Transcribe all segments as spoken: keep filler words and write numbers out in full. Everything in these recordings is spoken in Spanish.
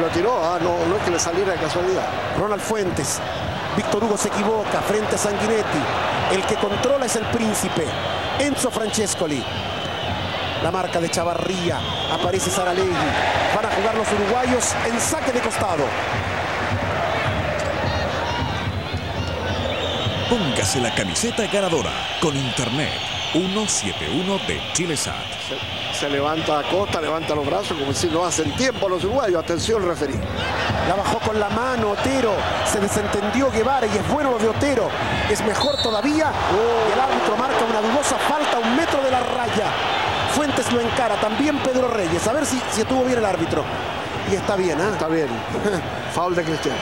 lo tiró, ah, no, no es que le saliera de casualidad. Ronald Fuentes. Víctor Hugo se equivoca frente a Sanguinetti. El que controla es el príncipe, Enzo Francescoli. La marca de Chavarría. Aparece Saralegui. Van a jugar los uruguayos en saque de costado. Póngase la camiseta ganadora con Internet ciento setenta y uno de Chilesat. Se, se levanta Acosta, levanta los brazos como si no hacen tiempo los uruguayos. Atención, referí. La bajó con la mano Otero. Se desentendió Guevara y es bueno lo de Otero. Es mejor todavía. Oh. Y el árbitro marca una dudosa falta a un metro de la raya. Fuentes lo encara. También Pedro Reyes. A ver si, si estuvo bien el árbitro. Y está bien, ¿eh? Está bien. Foul de Cristiano.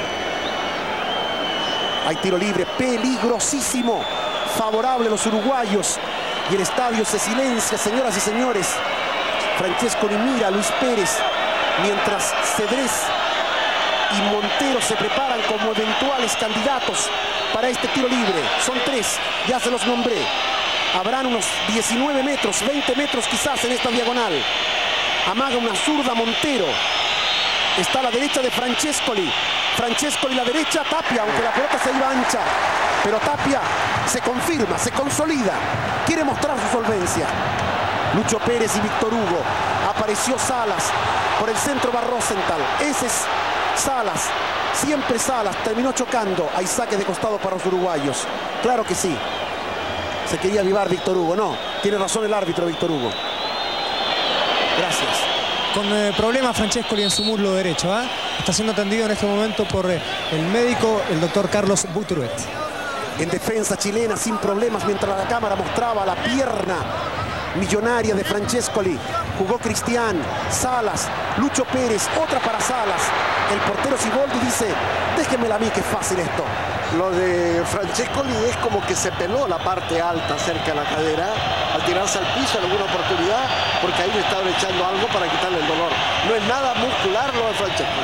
Hay tiro libre. Peligrosísimo. Favorable a los uruguayos. Y el estadio se silencia, señoras y señores. Francescoli mira a Luis Pérez. Mientras Cedrés y Montero se preparan como eventuales candidatos para este tiro libre. Son tres, ya se los nombré. Habrán unos diecinueve metros, veinte metros quizás en esta diagonal. Amaga una zurda Montero. Está a la derecha de Francescoli. Francescoli a la derecha, Tapia, aunque la pelota se iba ancha. Pero Tapia se confirma, se consolida. Quiere mostrar su solvencia. Lucho Pérez y Víctor Hugo. Apareció Salas. Por el centro va Rosenthal. Ese es Salas. Siempre Salas. Terminó chocando. Hay saque de costado para los uruguayos. Claro que sí. Se quería avivar Víctor Hugo. No. Tiene razón el árbitro Víctor Hugo. Gracias. Con eh, problemas Francescoli en su muslo derecho. ¿eh? Está siendo atendido en este momento por eh, el médico, el doctor Carlos Buturet. En defensa chilena sin problemas mientras la cámara mostraba la pierna millonaria de Francescoli. Jugó Cristian, Salas, Lucho Pérez, otra para Salas. El portero Siboldi dice, déjenmela a mí que es fácil esto. Lo de Francescoli es como que se peló la parte alta cerca de la cadera al tirarse al piso en alguna oportunidad, porque ahí le estaban echando algo para quitarle el dolor. No es nada muscular lo de Francescoli.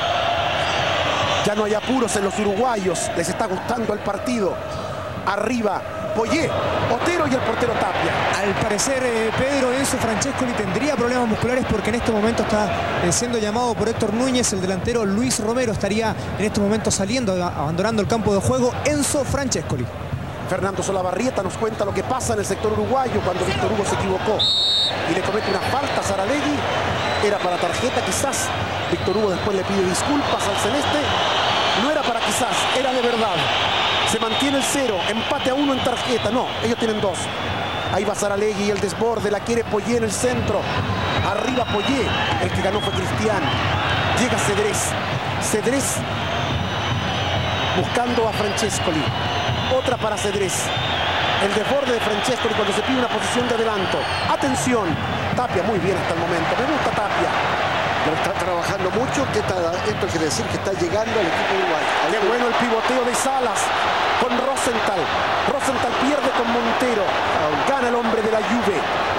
Ya no hay apuros en los uruguayos, les está gustando el partido. Arriba, Poyé, Otero y el portero Tapia. Al parecer eh, Pedro Enzo Francescoli tendría problemas musculares porque en este momento está eh, siendo llamado por Héctor Núñez. El delantero Luis Romero estaría en este momento saliendo, abandonando el campo de juego. Enzo Francescoli. Fernando Solabarrieta nos cuenta lo que pasa en el sector uruguayo cuando Víctor Hugo se equivocó y le comete una falta a Saralegui. Era para tarjeta quizás. Víctor Hugo después le pide disculpas al celeste. No era para quizás, era de verdad. Se mantiene el cero, empate a uno en tarjeta. No, ellos tienen dos. Ahí va Saralegui y el desborde, la quiere Poyé en el centro. Arriba Poyé, el que ganó fue Cristian. Llega Cedrés. Cedrés buscando a Francescoli. Otra para Cedrés. El desborde de Francescoli cuando se pide una posición de adelanto. Atención, Tapia muy bien hasta el momento. Me gusta Tapia. Pero está trabajando mucho. ¿Qué está, esto quiere decir que está llegando al equipo uruguayo. Qué bueno el pivoteo de Salas con Rosenthal. Rosenthal pierde con Montero. Gana el hombre de la Juve.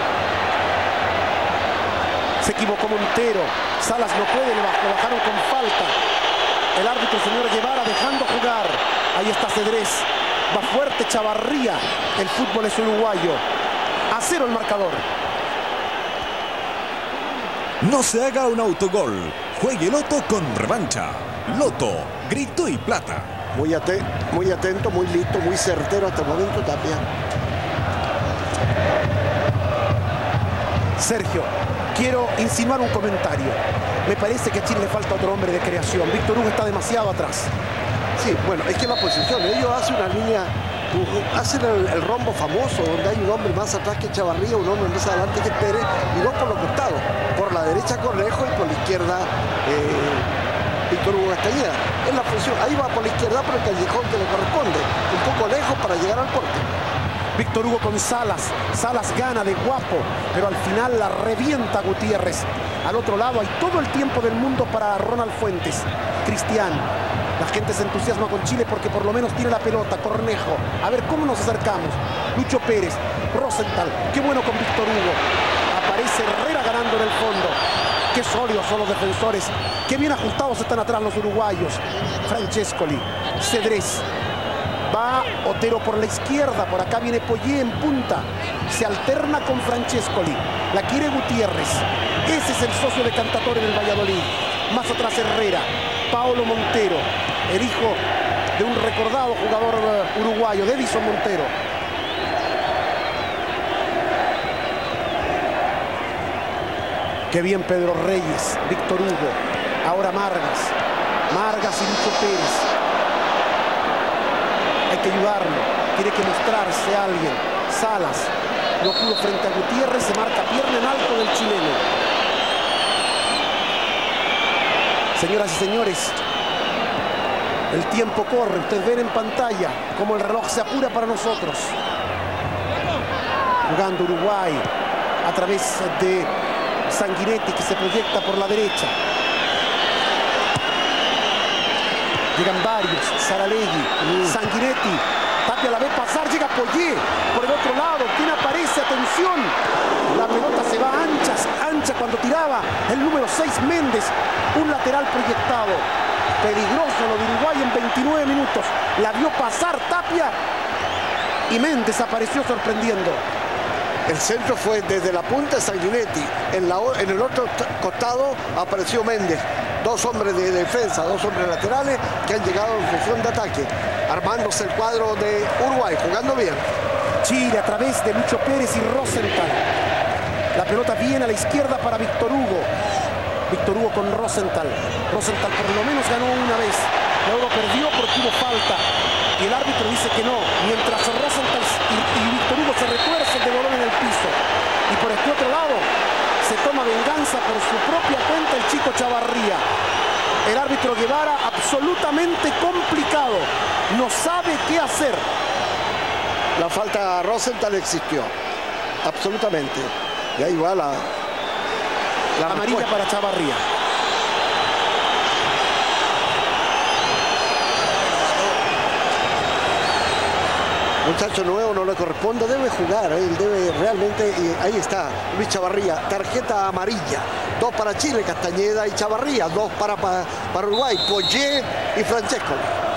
Se equivocó Montero. Salas no puede, lo bajaron con falta. El árbitro, señor Guevara, dejando jugar. Ahí está Cedrés. Va fuerte Chavarría. El fútbol es uruguayo. A cero el marcador. No se haga un autogol. Juegue Loto con revancha. Loto, grito y plata. Muy, aten muy atento, muy listo, muy certero hasta el momento Tapia. Sergio, quiero insinuar un comentario. Me parece que a Chile le falta otro hombre de creación. Víctor Hugo está demasiado atrás. Sí, bueno, es que la posición, ellos hacen una línea, hacen el, el rombo famoso, donde hay un hombre más atrás que Chavarría, un hombre más adelante que Pérez, y dos por los costados. Por la derecha Cornejo y por la izquierda eh, Víctor Hugo Castañeda. Es la función, ahí va por la izquierda por el callejón que le corresponde, un poco lejos para llegar al porte. Víctor Hugo con Salas. Salas gana de guapo, pero al final la revienta Gutiérrez. Al otro lado hay todo el tiempo del mundo para Ronald Fuentes. Cristian. La gente se entusiasma con Chile porque por lo menos tiene la pelota. Cornejo. A ver cómo nos acercamos. Lucho Pérez. Rosenthal. Qué bueno con Víctor Hugo. Aparece Herrera ganando en el fondo. Qué sólidos son los defensores. Qué bien ajustados están atrás los uruguayos. Francescoli. Cedrés. Va Otero por la izquierda. Por acá viene Poyé en punta. Se alterna con Francescoli. La quiere Gutiérrez. Ese es el socio de Cantatore en el Valladolid. Más atrás Herrera. Paulo Montero, el hijo de un recordado jugador uruguayo, de Edison Montero. Qué bien Pedro Reyes, Víctor Hugo. Ahora Margas. Margas y Lucho Pérez. Hay que ayudarlo. Tiene que mostrarse a alguien. Salas. No pudo frente a Gutiérrez. Se marca pierna en alto del chileno. Señoras y señores, el tiempo corre. Ustedes ven en pantalla cómo el reloj se apura para nosotros. Jugando Uruguay a través de Sanguinetti, que se proyecta por la derecha. Llegan varios. Saralegui, mm. Sanguinetti. Tapia la ve pasar, llega Poyet por el otro lado. ¿Quién aparece? Atención. La pelota se va ancha, ancha cuando tiraba el número seis Méndez. Un lateral proyectado. Peligroso lo de Uruguay en veintinueve minutos. La vio pasar Tapia y Méndez apareció sorprendiendo. El centro fue desde la punta de Sanguinetti. En, la, en el otro costado apareció Méndez. Dos hombres de defensa, dos hombres laterales que han llegado en función de ataque. Armándose el cuadro de Uruguay, jugando bien. Chile a través de Lucho Pérez y Rosenthal. La pelota viene a la izquierda para Víctor Hugo. Víctor Hugo con Rosenthal. Rosenthal por lo menos ganó una vez. Luego perdió porque hubo falta. Y el árbitro dice que no. Mientras Rosenthal y, y Víctor Hugo se retuercen de balón en el piso. Y por este otro lado se toma venganza por su propia cuenta el chico Chavarría. El árbitro Guevara absolutamente complicado. No sabe qué hacer. La falta a Rosenthal existió. Absolutamente. Y ahí va la... La amarilla respuesta para Chavarría. Muchacho nuevo, no le corresponde, debe jugar, él debe realmente, y ahí está Luis Chavarría, tarjeta amarilla, dos para Chile, Castañeda y Chavarría, dos para, para, para Uruguay, Poyet y Francesco.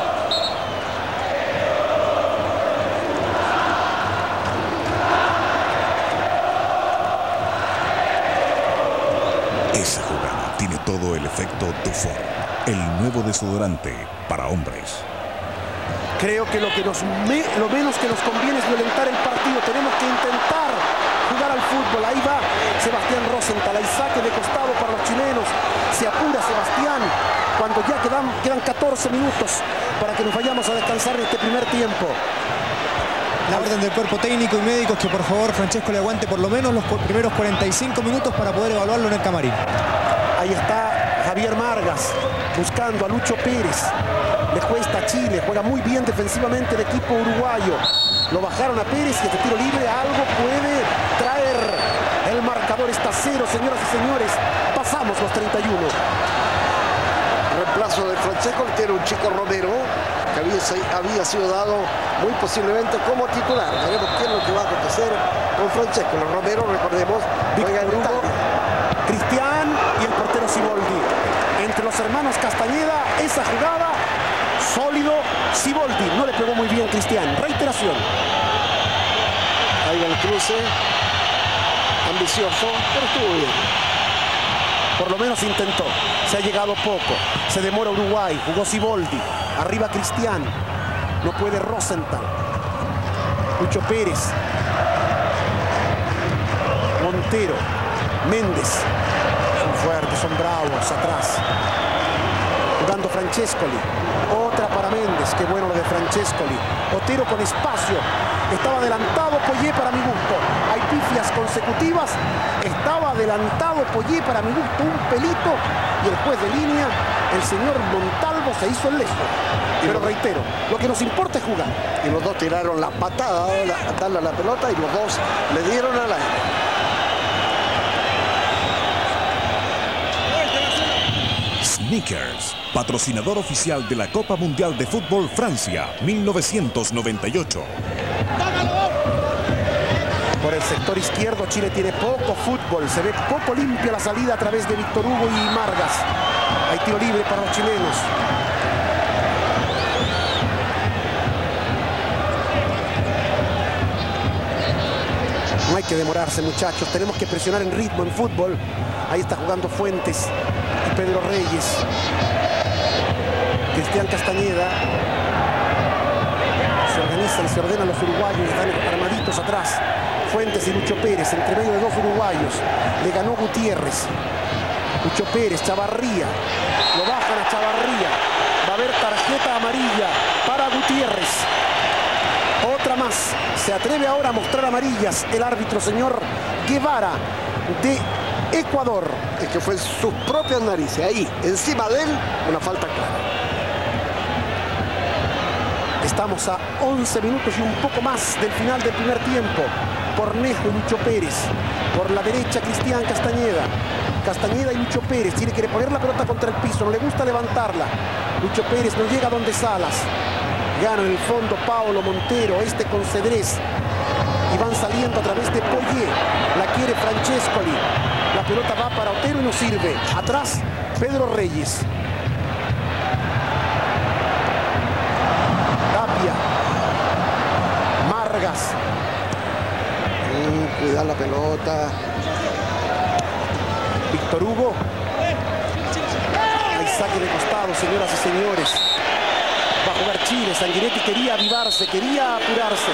Esa jugada tiene todo el efecto Dufour, el nuevo desodorante para hombres. Creo que lo, que nos me, lo menos que nos conviene es violentar el partido. Tenemos que intentar jugar al fútbol. Ahí va Sebastián Rosenthal. Hay saque de costado para los chilenos. Se apura Sebastián cuando ya quedan, quedan catorce minutos para que nos vayamos a descansar en este primer tiempo. La orden del cuerpo técnico y médicos que por favor Francesco le aguante por lo menos los primeros cuarenta y cinco minutos para poder evaluarlo en el camarín. Ahí está Javier Margas buscando a Lucho Pérez. Le cuesta a Chile, juega muy bien defensivamente el equipo uruguayo. Lo bajaron a Pérez y este tiro libre algo puede traer. El marcador está cero, señoras y señores. Pasamos los treinta y uno. Reemplazo de Francesco, que era un chico Romero, que había, había sido dado muy posiblemente como titular. Veremos qué es lo que va a acontecer con Francesco. Los Romero, recordemos, juega en Hugo, Cristian y el portero Siboldi. Entre los hermanos Castañeda, esa jugada, sólido, Siboldi. No le pegó muy bien Cristian. Reiteración. Ahí va el cruce. Ambicioso, pero estuvo bien. Por lo menos intentó. Se ha llegado poco. Se demora Uruguay. Jugó Siboldi. Arriba Cristian. No puede Rosenthal. Lucho Pérez. Montero. Méndez. Son fuertes, son bravos atrás. Jugando Francescoli. Otra para Méndez. Qué bueno lo de Francescoli. Otero con espacio. Estaba adelantado Poyet para mi gusto. Hay pifias consecutivas. Estaba adelantado Poyet para mi gusto. Un pelito. Y el juez de línea, el señor Montalvo, se hizo el lejos. Pero reitero, lo que nos importa es jugar. Y los dos tiraron la patada a darle a la pelota y los dos le dieron al aire. Snickers, patrocinador oficial de la Copa Mundial de Fútbol Francia mil novecientos noventa y ocho. Por el sector izquierdo Chile tiene poco fútbol, se ve poco limpia la salida a través de Víctor Hugo y Margas. Hay tiro libre para los chilenos. No hay que demorarse, muchachos, tenemos que presionar en ritmo en fútbol. Ahí está jugando Fuentes. Pedro Reyes. Cristian Castañeda. Se organizan, se ordenan los uruguayos, están armaditos atrás. Fuentes y Lucho Pérez, entre medio de dos uruguayos. Le ganó Gutiérrez. Lucho Pérez, Chavarría. Lo bajan a Chavarría. Va a haber tarjeta amarilla para Gutiérrez. Otra más. Se atreve ahora a mostrar amarillas el árbitro, señor Guevara, de Ecuador. Es que fue en sus propias narices. Ahí, encima de él, una falta clara. Estamos a once minutos y un poco más del final del primer tiempo. Cornejo y Lucho Pérez. Por la derecha, Cristian Castañeda. Castañeda y Lucho Pérez. Tiene que poner la pelota contra el piso. No le gusta levantarla. Lucho Pérez no llega donde Salas. Gana en el fondo Paolo Montero. Este con Cedrés. Y van saliendo a través de Poyé. La quiere Francescoli. La pelota va para Otero y no sirve. Atrás, Pedro Reyes. Tapia. Margas. Mm, cuidar la pelota. Víctor Hugo. Hay saque de costado, señoras y señores. Va a jugar Chile. Sanguinetti quería avivarse, quería apurarse.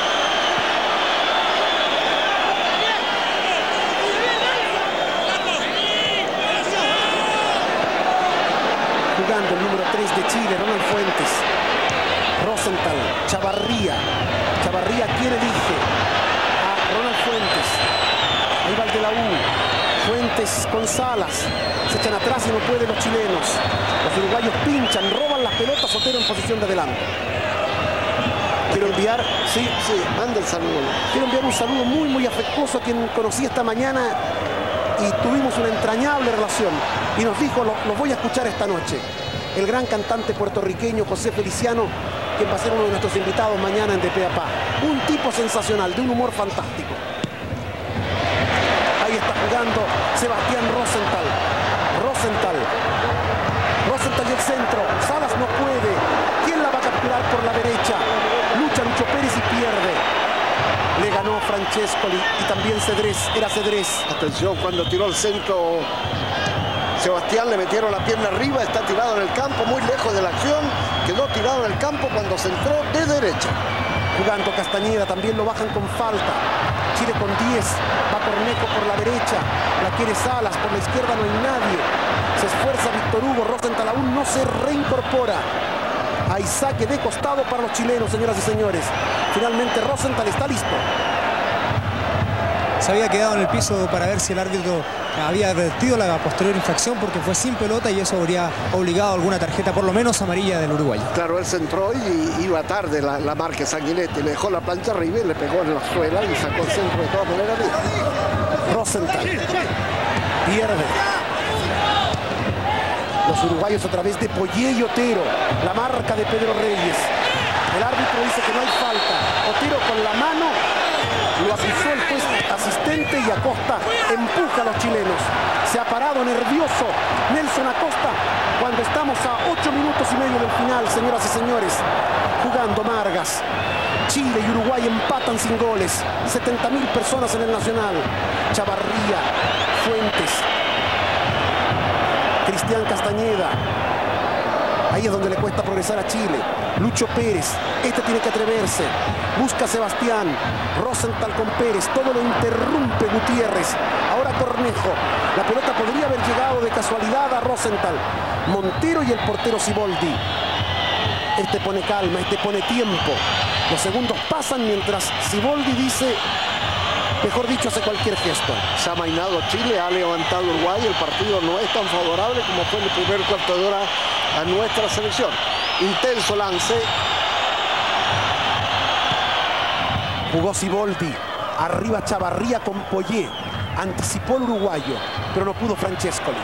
Jugando el número tres de Chile, Ronald Fuentes. Rosenthal, Chavarría. Chavarría, ¿quién elige? A Ronald Fuentes. Ahí va el de la U. Fuentes con Salas. Se echan atrás y no pueden los chilenos. Los uruguayos pinchan, roban las pelotas. Otero en posición de adelante. Quiero enviar, sí, Sí, manda el saludo. quiero enviar un saludo muy, muy afectuoso a quien conocí esta mañana y tuvimos una entrañable relación. Y nos dijo, lo, lo voy a escuchar esta noche. El gran cantante puertorriqueño José Feliciano, quien va a ser uno de nuestros invitados mañana en De Pe a Pa. Un tipo sensacional, de un humor fantástico. Ahí está jugando Sebastián Rosenthal. Rosenthal. Rosenthal y el centro. Salas no puede. ¿Quién la va a capturar por la derecha? Lucha Lucho Pérez y pierde. Le ganó Francescoli y también Cedrés. Era Cedrés. Atención, cuando tiró el centro Sebastián, le metieron la pierna arriba, está tirado en el campo, muy lejos de la acción. Quedó tirado en el campo cuando se entró de derecha. Jugando Castañeda, también lo bajan con falta. Chile con diez, va Cornejo por la derecha, la quiere Salas, por la izquierda no hay nadie. Se esfuerza Víctor Hugo, Rosenthal aún no se reincorpora. Hay saque de costado para los chilenos, señoras y señores. Finalmente Rosenthal está listo. Se había quedado en el piso para ver si el árbitro había advertido la posterior infracción porque fue sin pelota y eso habría obligado a alguna tarjeta, por lo menos amarilla, del uruguayo. Claro, él se entró y iba tarde la, la marca Sanguinetti. Le dejó la plancha arriba y le pegó en la suela y sacó el centro de todas maneras. Rosenthal pierde. Los uruguayos a través de Poyé y Otero. La marca de Pedro Reyes. El árbitro dice que no hay falta. Otero con la mano lo acusó el juez asistente y Acosta empuja a los chilenos. Se ha parado nervioso Nelson Acosta cuando estamos a ocho minutos y medio del final, señoras y señores. Jugando Margas. Chile y Uruguay empatan sin goles. setenta mil personas en el Nacional. Chavarría, Fuentes, Cristian Castañeda. Ahí es donde le cuesta progresar a Chile. Lucho Pérez, este tiene que atreverse. Busca a Sebastián. Rosenthal con Pérez. Todo lo interrumpe Gutiérrez. Ahora Cornejo. La pelota podría haber llegado de casualidad a Rosenthal. Montero y el portero Siboldi. Este pone calma, este pone tiempo. Los segundos pasan mientras Siboldi dice, mejor dicho, hace cualquier gesto. Se ha mainado Chile, ha levantado Uruguay. El partido no es tan favorable como fue en el primer cuarto de hora a nuestra selección. Intenso lance. Jugó Siboldi. Arriba Chavarría con Poyé. Anticipó el uruguayo, pero no pudo Francescoli.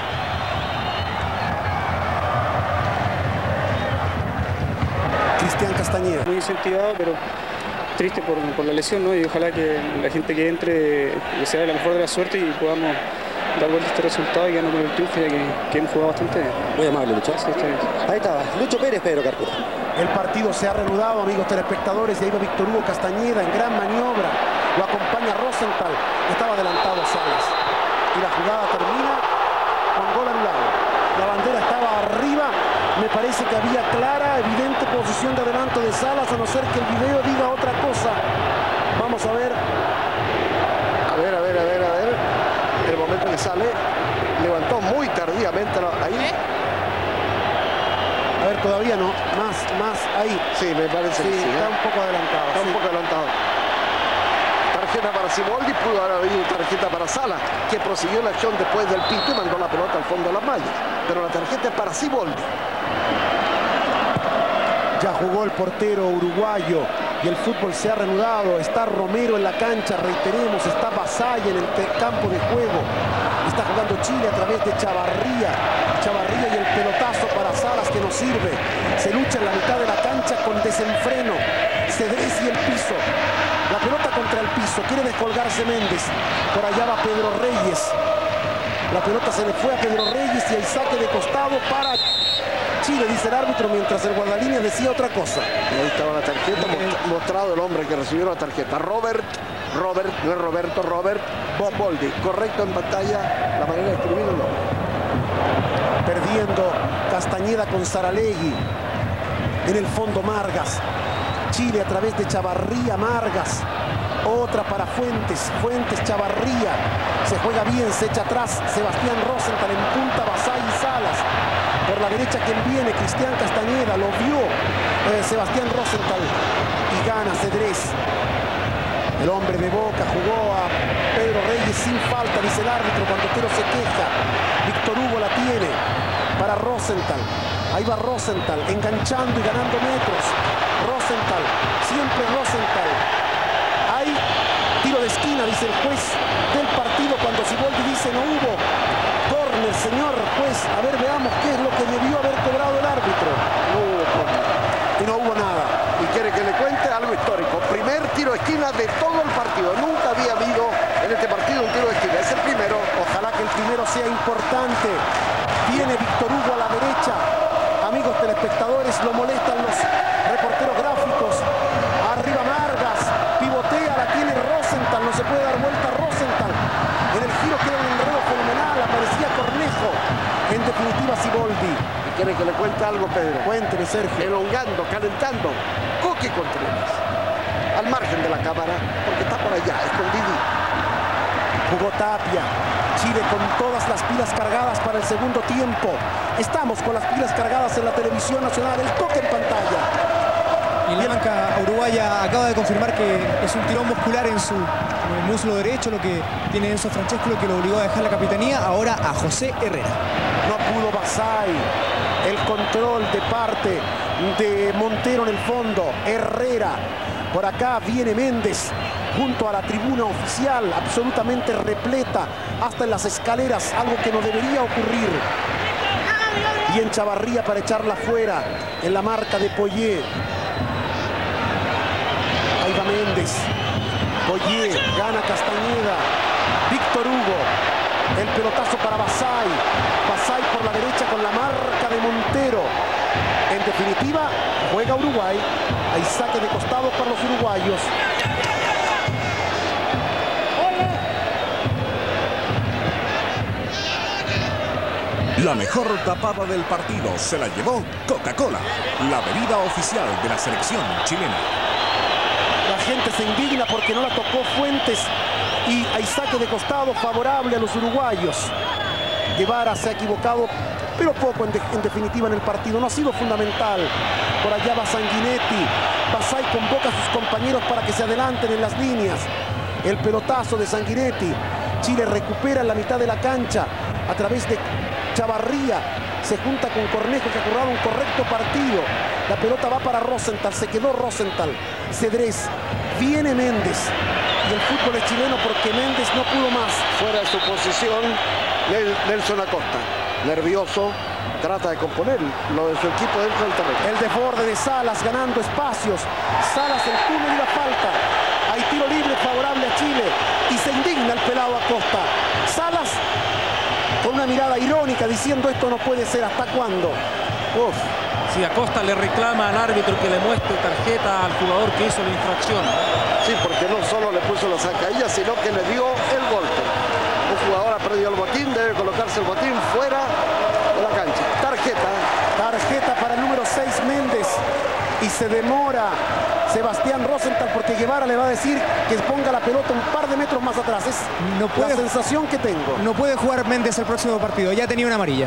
Cristian Castañeda. Muy incentivado, pero triste por, por la lesión, ¿no? Y ojalá que la gente que entre le sea la mejor de la suerte y podamos dar vuelta a este resultado y ganar con el triunfo, ya que, que hemos jugado bastante bien. Muy amable, Lucho. Sí, está bien. Ahí estaba, Lucho Pérez, Pedro Carpura. El partido se ha reanudado, amigos telespectadores, y ahí va Víctor Hugo Castañeda en gran maniobra. Lo acompaña Rosenthal, estaba adelantado Salas. Y la jugada termina con gol anulado. arriba. Me parece que había clara, evidente posición de adelanto de Salas, a no ser que el video diga otra cosa. Vamos a ver. A ver, a ver, a ver, a ver. El momento que sale, levantó muy tardíamente ahí. A ver, todavía no. Más, más, ahí. Sí, me parece sí, que sí. Está ¿eh? un poco adelantado. Está sí. un poco adelantado. Tarjeta para Siboldi, pudo haber habido tarjeta para Sala, que prosiguió la acción después del pito y mandó la pelota al fondo de las mallas. Pero la tarjeta es para Siboldi. Ya jugó el portero uruguayo y el fútbol se ha reanudado. Está Romero en la cancha, reiteremos, está Basay en el campo de juego. Está jugando Chile a través de Chavarría. Chavarría y el pelotazo para Salas que nos sirve. Se lucha en la mitad de la cancha con desenfreno. Cedrés y el piso. La pelota contra el piso. Quiere descolgarse Méndez. Por allá va Pedro Reyes. La pelota se le fue a Pedro Reyes y hay saque de costado para Chile, dice el árbitro, mientras el guardalíneas decía otra cosa. Ahí estaba la tarjeta, mostrado el hombre que recibió la tarjeta. Robert, Robert, no es Roberto, Robert Siboldi. Correcto en pantalla la manera de escribirlo. Perdiendo Castañeda con Saralegui. En el fondo Margas. Chile a través de Chavarría, Margas. Otra para Fuentes, Fuentes, Chavarría. Se juega bien, se echa atrás. Sebastián Rosenthal en punta, Basay y Salas. Por la derecha quien viene, Cristian Castañeda, lo vio eh, Sebastián Rosenthal y gana Cedrés. El hombre de Boca jugó a Pedro Reyes sin falta, dice el árbitro cuando Otero se queja. Víctor Hugo la tiene para Rosenthal. Ahí va Rosenthal, enganchando y ganando metros. Rosenthal, siempre Rosenthal. Hay tiro de esquina, dice el juez del partido cuando Siboldi dice no hubo. Córner, señor juez. A ver, veamos qué es lo que debió haber cobrado el árbitro. No hubo córner. Y no hubo nada. Y quiere que le cuente algo histórico. Primer tiro de esquina de todo el partido. Nunca había habido en este partido un tiro de esquina. Es el primero. Ojalá que el primero sea importante. Viene Víctor Hugo a la derecha. Amigos telespectadores, lo molestan los reporteros gráficos. Arriba Margas. Pivotea, la tiene Rosenthal. No se puede dar vuelta Rosenthal. En el giro queda un enredo fenomenal. Aparecía Cornejo. En definitiva Siboldi. Y quiere que le cuente algo, Pedro. Cuénteme, Sergio. Elongando, calentando. Coqui Contreras. Al margen de la cámara, porque está por allá, escondido. Jugó Tapia. Chile con todas las pilas cargadas para el segundo tiempo. Estamos con las pilas cargadas en la televisión nacional. El toque en pantalla. Y la banca uruguaya acaba de confirmar que es un tirón muscular en su en el muslo derecho, lo que tiene Enzo Francesco, lo que lo obligó a dejar la capitanía. Ahora a José Herrera. No pudo Basay. El control de parte de Montero en el fondo. Herrera. Por acá viene Méndez junto a la tribuna oficial, absolutamente repleta hasta en las escaleras, algo que no debería ocurrir. Y en Chavarría para echarla fuera en la marca de Poyet. Ahí va Méndez. Poyet, gana Castañeda. Víctor Hugo. El pelotazo para Basay. Basay por la derecha con la marca de Montero. En definitiva, juega Uruguay. Hay saque de costado para los uruguayos. La mejor tapada del partido se la llevó Coca-Cola, la bebida oficial de la selección chilena. La gente se indigna porque no la tocó Fuentes y hay saque de costado favorable a los uruguayos. Guevara se ha equivocado, pero poco en, de, en definitiva en el partido. No ha sido fundamental. Por allá va Sanguinetti. Basay convoca a sus compañeros para que se adelanten en las líneas. El pelotazo de Sanguinetti. Chile recupera en la mitad de la cancha a través de Chavarría. Se junta con Cornejo, que ha jugado un correcto partido. La pelota va para Rosenthal. Se quedó Rosenthal. Cedrés. Viene Méndez. Y el fútbol es chileno porque Méndez no pudo más. Fuera de su posición, Nelson Acosta. Nervioso. Trata de componer lo de su equipo dentro del terreno. El desborde de Salas ganando espacios. Salas el túnel y la falta. Hay tiro libre favorable a Chile. Y se indigna el pelado Acosta. Salas con una mirada irónica diciendo esto no puede ser. ¿Hasta cuándo? Uf. Si Acosta le reclama al árbitro que le muestre tarjeta al jugador que hizo la infracción. Sí, porque no solo le puso la zancadilla, sino que le dio el golpe. Un jugador ha perdido el botín, debe colocarse el botín fuera de la cancha. Tarjeta y se demora Sebastián Rosenthal porque Guevara le va a decir que ponga la pelota un par de metros más atrás. Es no puede, la sensación que tengo. No puede jugar Méndez el próximo partido, ya tenía una amarilla.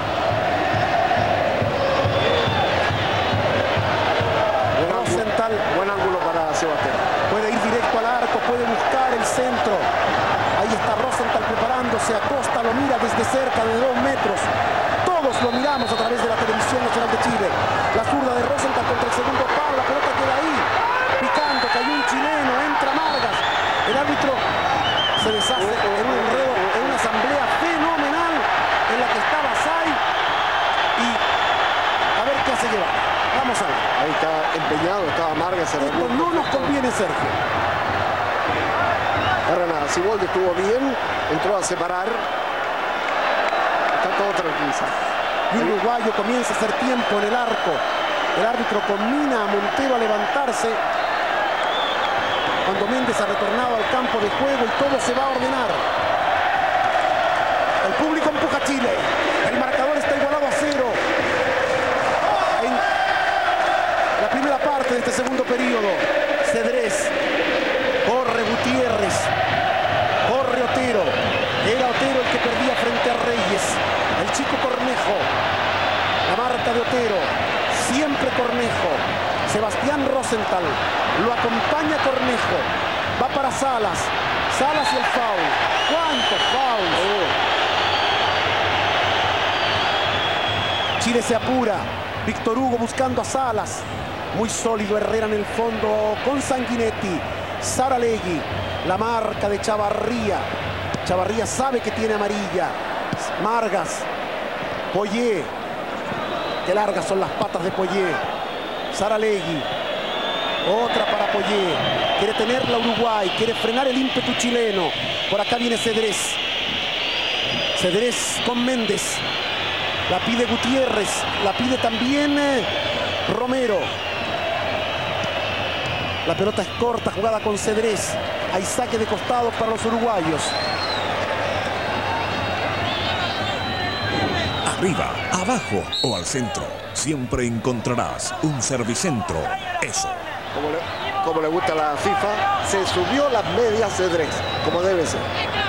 Rosenthal, buen ángulo para Sebastián. Puede ir directo al arco, puede buscar el centro. Ahí está Rosenthal preparándose, Acosta lo mira desde cerca de dos metros. Todos lo miramos a través de la televisión nacional de Chile. La zurda de Rosenthal contra el segundo palo, la pelota queda ahí, picando, cayó un chileno, entra Margas. El árbitro se deshace en un enredo, en una asamblea fenomenal en la que está Basay. Y a ver qué hace Guevara. Vamos a ver. Ahí está empeñado, estaba Margas. Esto no nos conviene, Sergio. Para nada, Siboldi estuvo bien, entró a separar. Está todo tranquilizado. Y un uruguayo comienza a hacer tiempo en el arco. El árbitro combina a Montero a levantarse cuando Méndez ha retornado al campo de juego y todo se va a ordenar. El público empuja a Chile. El marcador está igualado a cero. En la primera parte de este segundo periodo, Cedrés, corre Gutiérrez, corre Otero. Era Otero el que perdía frente a Reyes. El chico Cornejo, la marca de Otero, siempre Cornejo. Sebastián Rosenthal, lo acompaña Cornejo, va para Salas, Salas y el foul. ¡Cuántos fouls! Oh. Chile se apura, Víctor Hugo buscando a Salas, muy sólido Herrera en el fondo con Sanguinetti, Saralegui, la marca de Chavarría. Chavarría sabe que tiene amarilla. Margas, Poyé, qué largas son las patas de Poyé. Saralegui, otra para Poyé, quiere tenerla Uruguay, quiere frenar el ímpetu chileno. Por acá viene Cedrés, Cedrés con Méndez, la pide Gutiérrez, la pide también eh, Romero. La pelota es corta, jugada con Cedrés, hay saque de costado para los uruguayos. Arriba, abajo o al centro, siempre encontrarás un Servicentro. Eso. Como le, como le gusta a la FIFA, se subió las medias Cedrés, como debe ser.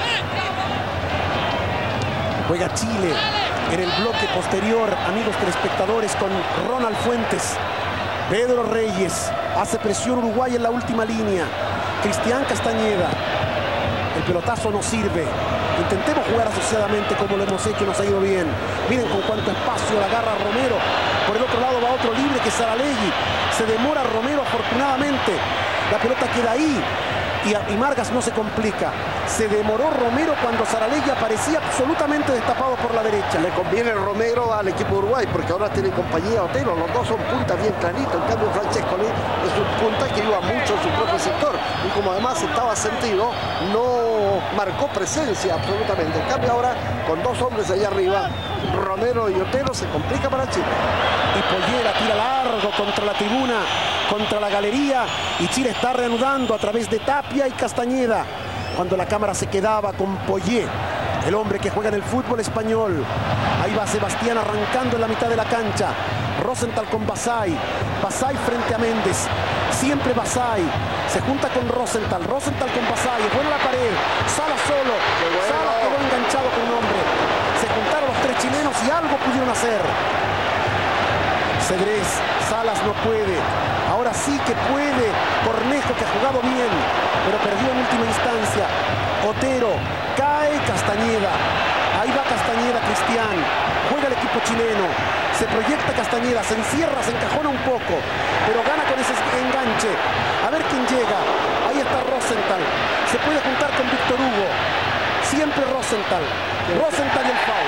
Juega Chile en el bloque posterior, amigos telespectadores, con Ronald Fuentes. Pedro Reyes hace presión Uruguay en la última línea. Cristian Castañeda. El pelotazo no sirve. Intentemos jugar asociadamente como lo hemos hecho, nos ha ido bien. Miren con cuánto espacio la agarra Romero. Por el otro lado va otro libre que es Saralegui. Se demora Romero afortunadamente. La pelota queda ahí. Y, y Margas no se complica. Se demoró Romero cuando Saralegui aparecía absolutamente destapado por la derecha. Le conviene Romero al equipo de Uruguay porque ahora tiene compañía Otero. Los dos son puntas bien claritos. En cambio Francescoli es un punta que iba mucho en su propio sector. Y como además estaba sentido, no marcó presencia absolutamente. En cambio ahora con dos hombres allá arriba, Romero y Otero, se complica para Chile. Y Pollera tira largo contra la tribuna, contra la galería, y Chile está reanudando a través de Tapia y Castañeda. Cuando la cámara se quedaba con Poyé, el hombre que juega en el fútbol español. Ahí va Sebastián arrancando en la mitad de la cancha. Rosenthal con Basay. Basay frente a Méndez. Siempre Basay. Se junta con Rosenthal. Rosenthal con Basay. Es buena la pared. Salas solo. Bueno. Salas quedó enganchado con un hombre. Se juntaron los tres chilenos y algo pudieron hacer. Cedrés. Salas no puede. Ahora sí que puede Cornejo, que ha jugado bien, pero perdió en última instancia. Otero, cae Castañeda. Ahí va Castañeda, Cristian. Juega el equipo chileno. Se proyecta Castañeda, se encierra, se encajona un poco, pero gana con ese enganche. A ver quién llega. Ahí está Rosenthal. Se puede juntar con Víctor Hugo. Siempre Rosenthal. Rosenthal y el foul.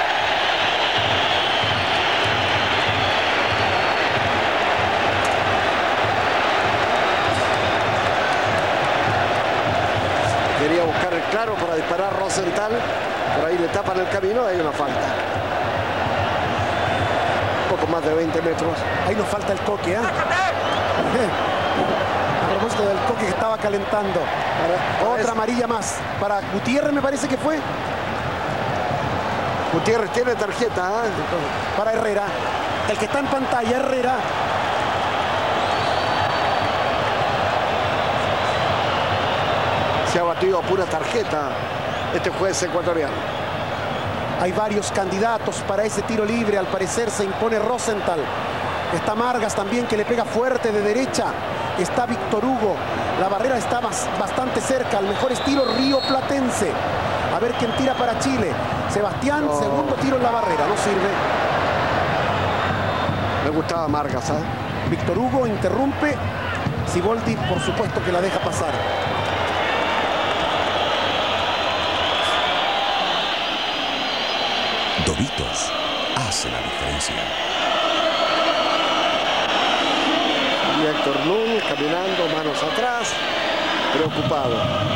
Quería buscar el claro para disparar Rosenthal. Por ahí le tapan el camino, hay una falta. Un poco más de veinte metros. Ahí nos falta el Coque, ¿eh? A propósito del Coque que estaba calentando. Para, Otra es... amarilla más. Para Gutiérrez me parece que fue. Gutiérrez tiene tarjeta, ¿eh? Para Herrera. El que está en pantalla, Herrera. Se ha batido a pura tarjeta este juez ecuatoriano. Hay varios candidatos para ese tiro libre. Al parecer se impone Rosenthal. Está Margas también, que le pega fuerte de derecha. Está Víctor Hugo. La barrera está más, bastante cerca. El mejor estilo Río Platense. A ver quién tira para Chile. Sebastián, no. Segundo tiro en la barrera. No sirve. Me gustaba Margas, ¿eh? Víctor Hugo interrumpe. Siboldi, por supuesto, que la deja pasar. Doritos hace la diferencia. Y Héctor Núñez caminando, manos atrás, preocupado.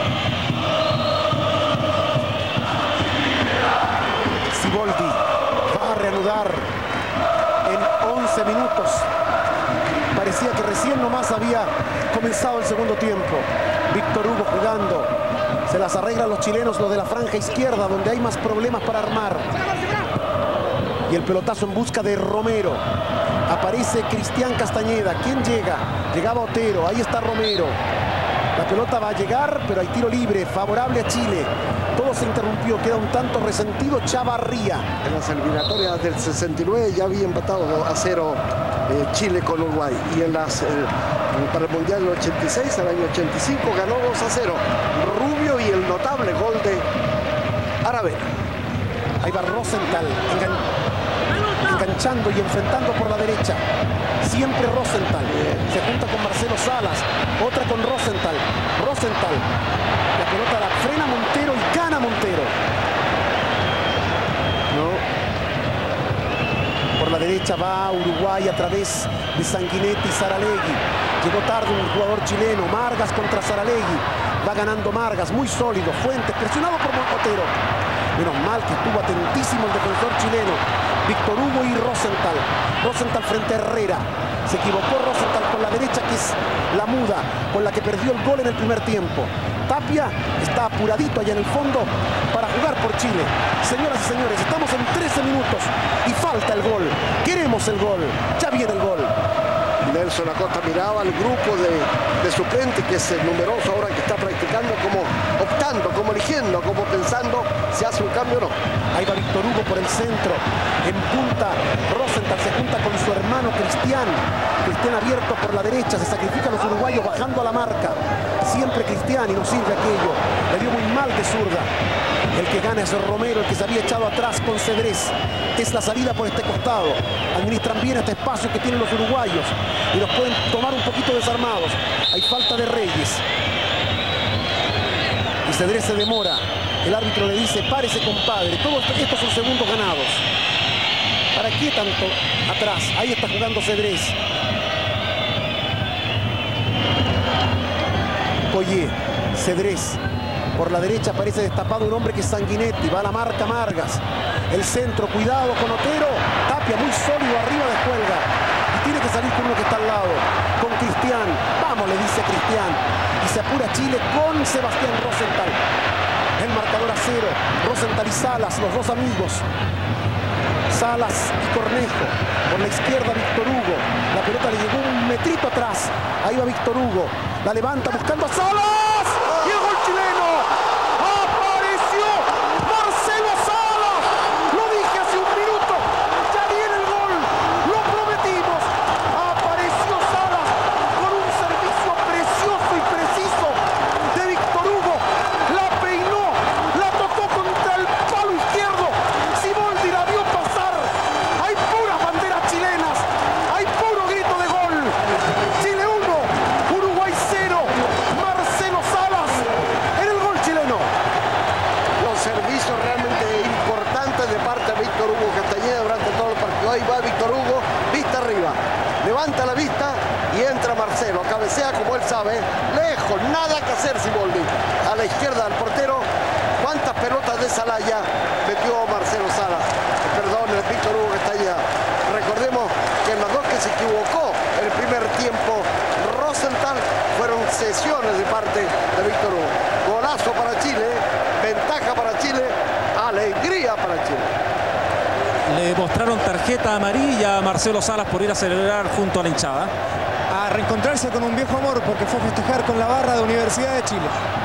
Siboldi va a reanudar en once minutos. Parecía que recién nomás había comenzado el segundo tiempo. Víctor Hugo jugando. Se las arreglan los chilenos, los de la franja izquierda, donde hay más problemas para armar. Y el pelotazo en busca de Romero. Aparece Cristian Castañeda. ¿Quién llega? Llegaba Otero. Ahí está Romero. La pelota va a llegar, pero hay tiro libre favorable a Chile. Todo se interrumpió. Queda un tanto resentido Chavarría. En las eliminatorias del sesenta y nueve ya había empatado a cero eh, Chile con Uruguay. Y en las... Eh, para el Mundial del ochenta y seis, al año ochenta y cinco, ganó dos a cero. Rubio y el notable gol de Aravena. Ahí va Rosenthal engan enganchando y enfrentando por la derecha. Siempre Rosenthal. Se junta con Marcelo Salas. Otra con Rosenthal. Rosenthal. La pelota la frena Montero y gana Montero. No. Por la derecha va Uruguay a través de Sanguinetti y Saralegui. Llegó tarde un jugador chileno. Margas contra Saralegui. Va ganando Margas, muy sólido. Fuentes, presionado por Montero. Menos mal que estuvo atentísimo el defensor chileno. Víctor Hugo y Rosenthal. Rosenthal frente a Herrera. Se equivocó Rosenthal con la derecha, que es la muda, con la que perdió el gol en el primer tiempo. Tapia está apuradito allá en el fondo para jugar por Chile. Señoras y señores, estamos en trece minutos y falta el gol. Queremos el gol. Ya viene el gol. Nelson Acosta miraba al grupo de, de suplentes, que es el numeroso ahora, que está practicando, como optando, como eligiendo, como pensando si hace un cambio o no. Ahí va Víctor Hugo por el centro. En punta, Rosenthal se junta con su hermano Cristian. Cristian abierto por la derecha. Se sacrifican los uruguayos bajando a la marca. Siempre Cristian, y no sirve aquello. Le dio muy mal de zurda. El que gana es Romero, el que se había echado atrás con Cedrés. Es la salida por este costado. Administran bien este espacio que tienen los uruguayos y los pueden tomar un poquito desarmados. Hay falta de Reyes. Y Cedrés se demora. El árbitro le dice: párese, compadre. Todos estos son segundos ganados. ¿Para qué tanto atrás? Ahí está jugando Cedrés. Coyé, Cedrés. Por la derecha aparece destapado un hombre que es Sanguinetti. Va a la marca Margas. El centro, cuidado con Otero. Tapia muy sólido arriba de Cuelga. Y tiene que salir con uno que está al lado. Con Cristian. Vamos, le dice Cristian. Y se apura Chile con Sebastián Rosenthal. El marcador a cero. Rosenthal y Salas, los dos amigos. Salas y Cornejo. Por la izquierda Víctor Hugo. La pelota le llegó un metrito atrás. Ahí va Víctor Hugo. La levanta buscando a Salas. Y el gol chileno. Apareció Marcelo Salas. Lo dije hace un minuto. Ya viene el gol. Lo prometimos. Apareció Salas con un servicio precioso y preciso de Víctor Hugo. La peinó. La tocó contra el palo izquierdo. Siboldi la vio pasar. Hay puras banderas chilenas. Hay puro grito de gol. Chile uno. Uruguay cero. Marcelo Salas en el gol chileno. Los servicios realmente importantes de parte de Víctor Hugo Castañeda durante todo el partido. Ahí va Víctor Hugo, vista arriba. Levanta la vista y entra Marcelo. Cabecea como él sabe. Lejos, nada que hacer Siboldi. A la izquierda del portero. ¿Cuántas pelotas de Salaya metió Marcelo Salas? Perdón, el Víctor Hugo Castañeda. Recordemos que en las dos que se equivocó el primer tiempo Rosenthal fueron cesiones de parte de Víctor Hugo. Golazo para Chile, ventaja para Chile, alegría para Chile. Le mostraron tarjeta amarilla a Marcelo Salas por ir a celebrar junto a la hinchada. A reencontrarse con un viejo amor, porque fue a festejar con la barra de Universidad de Chile.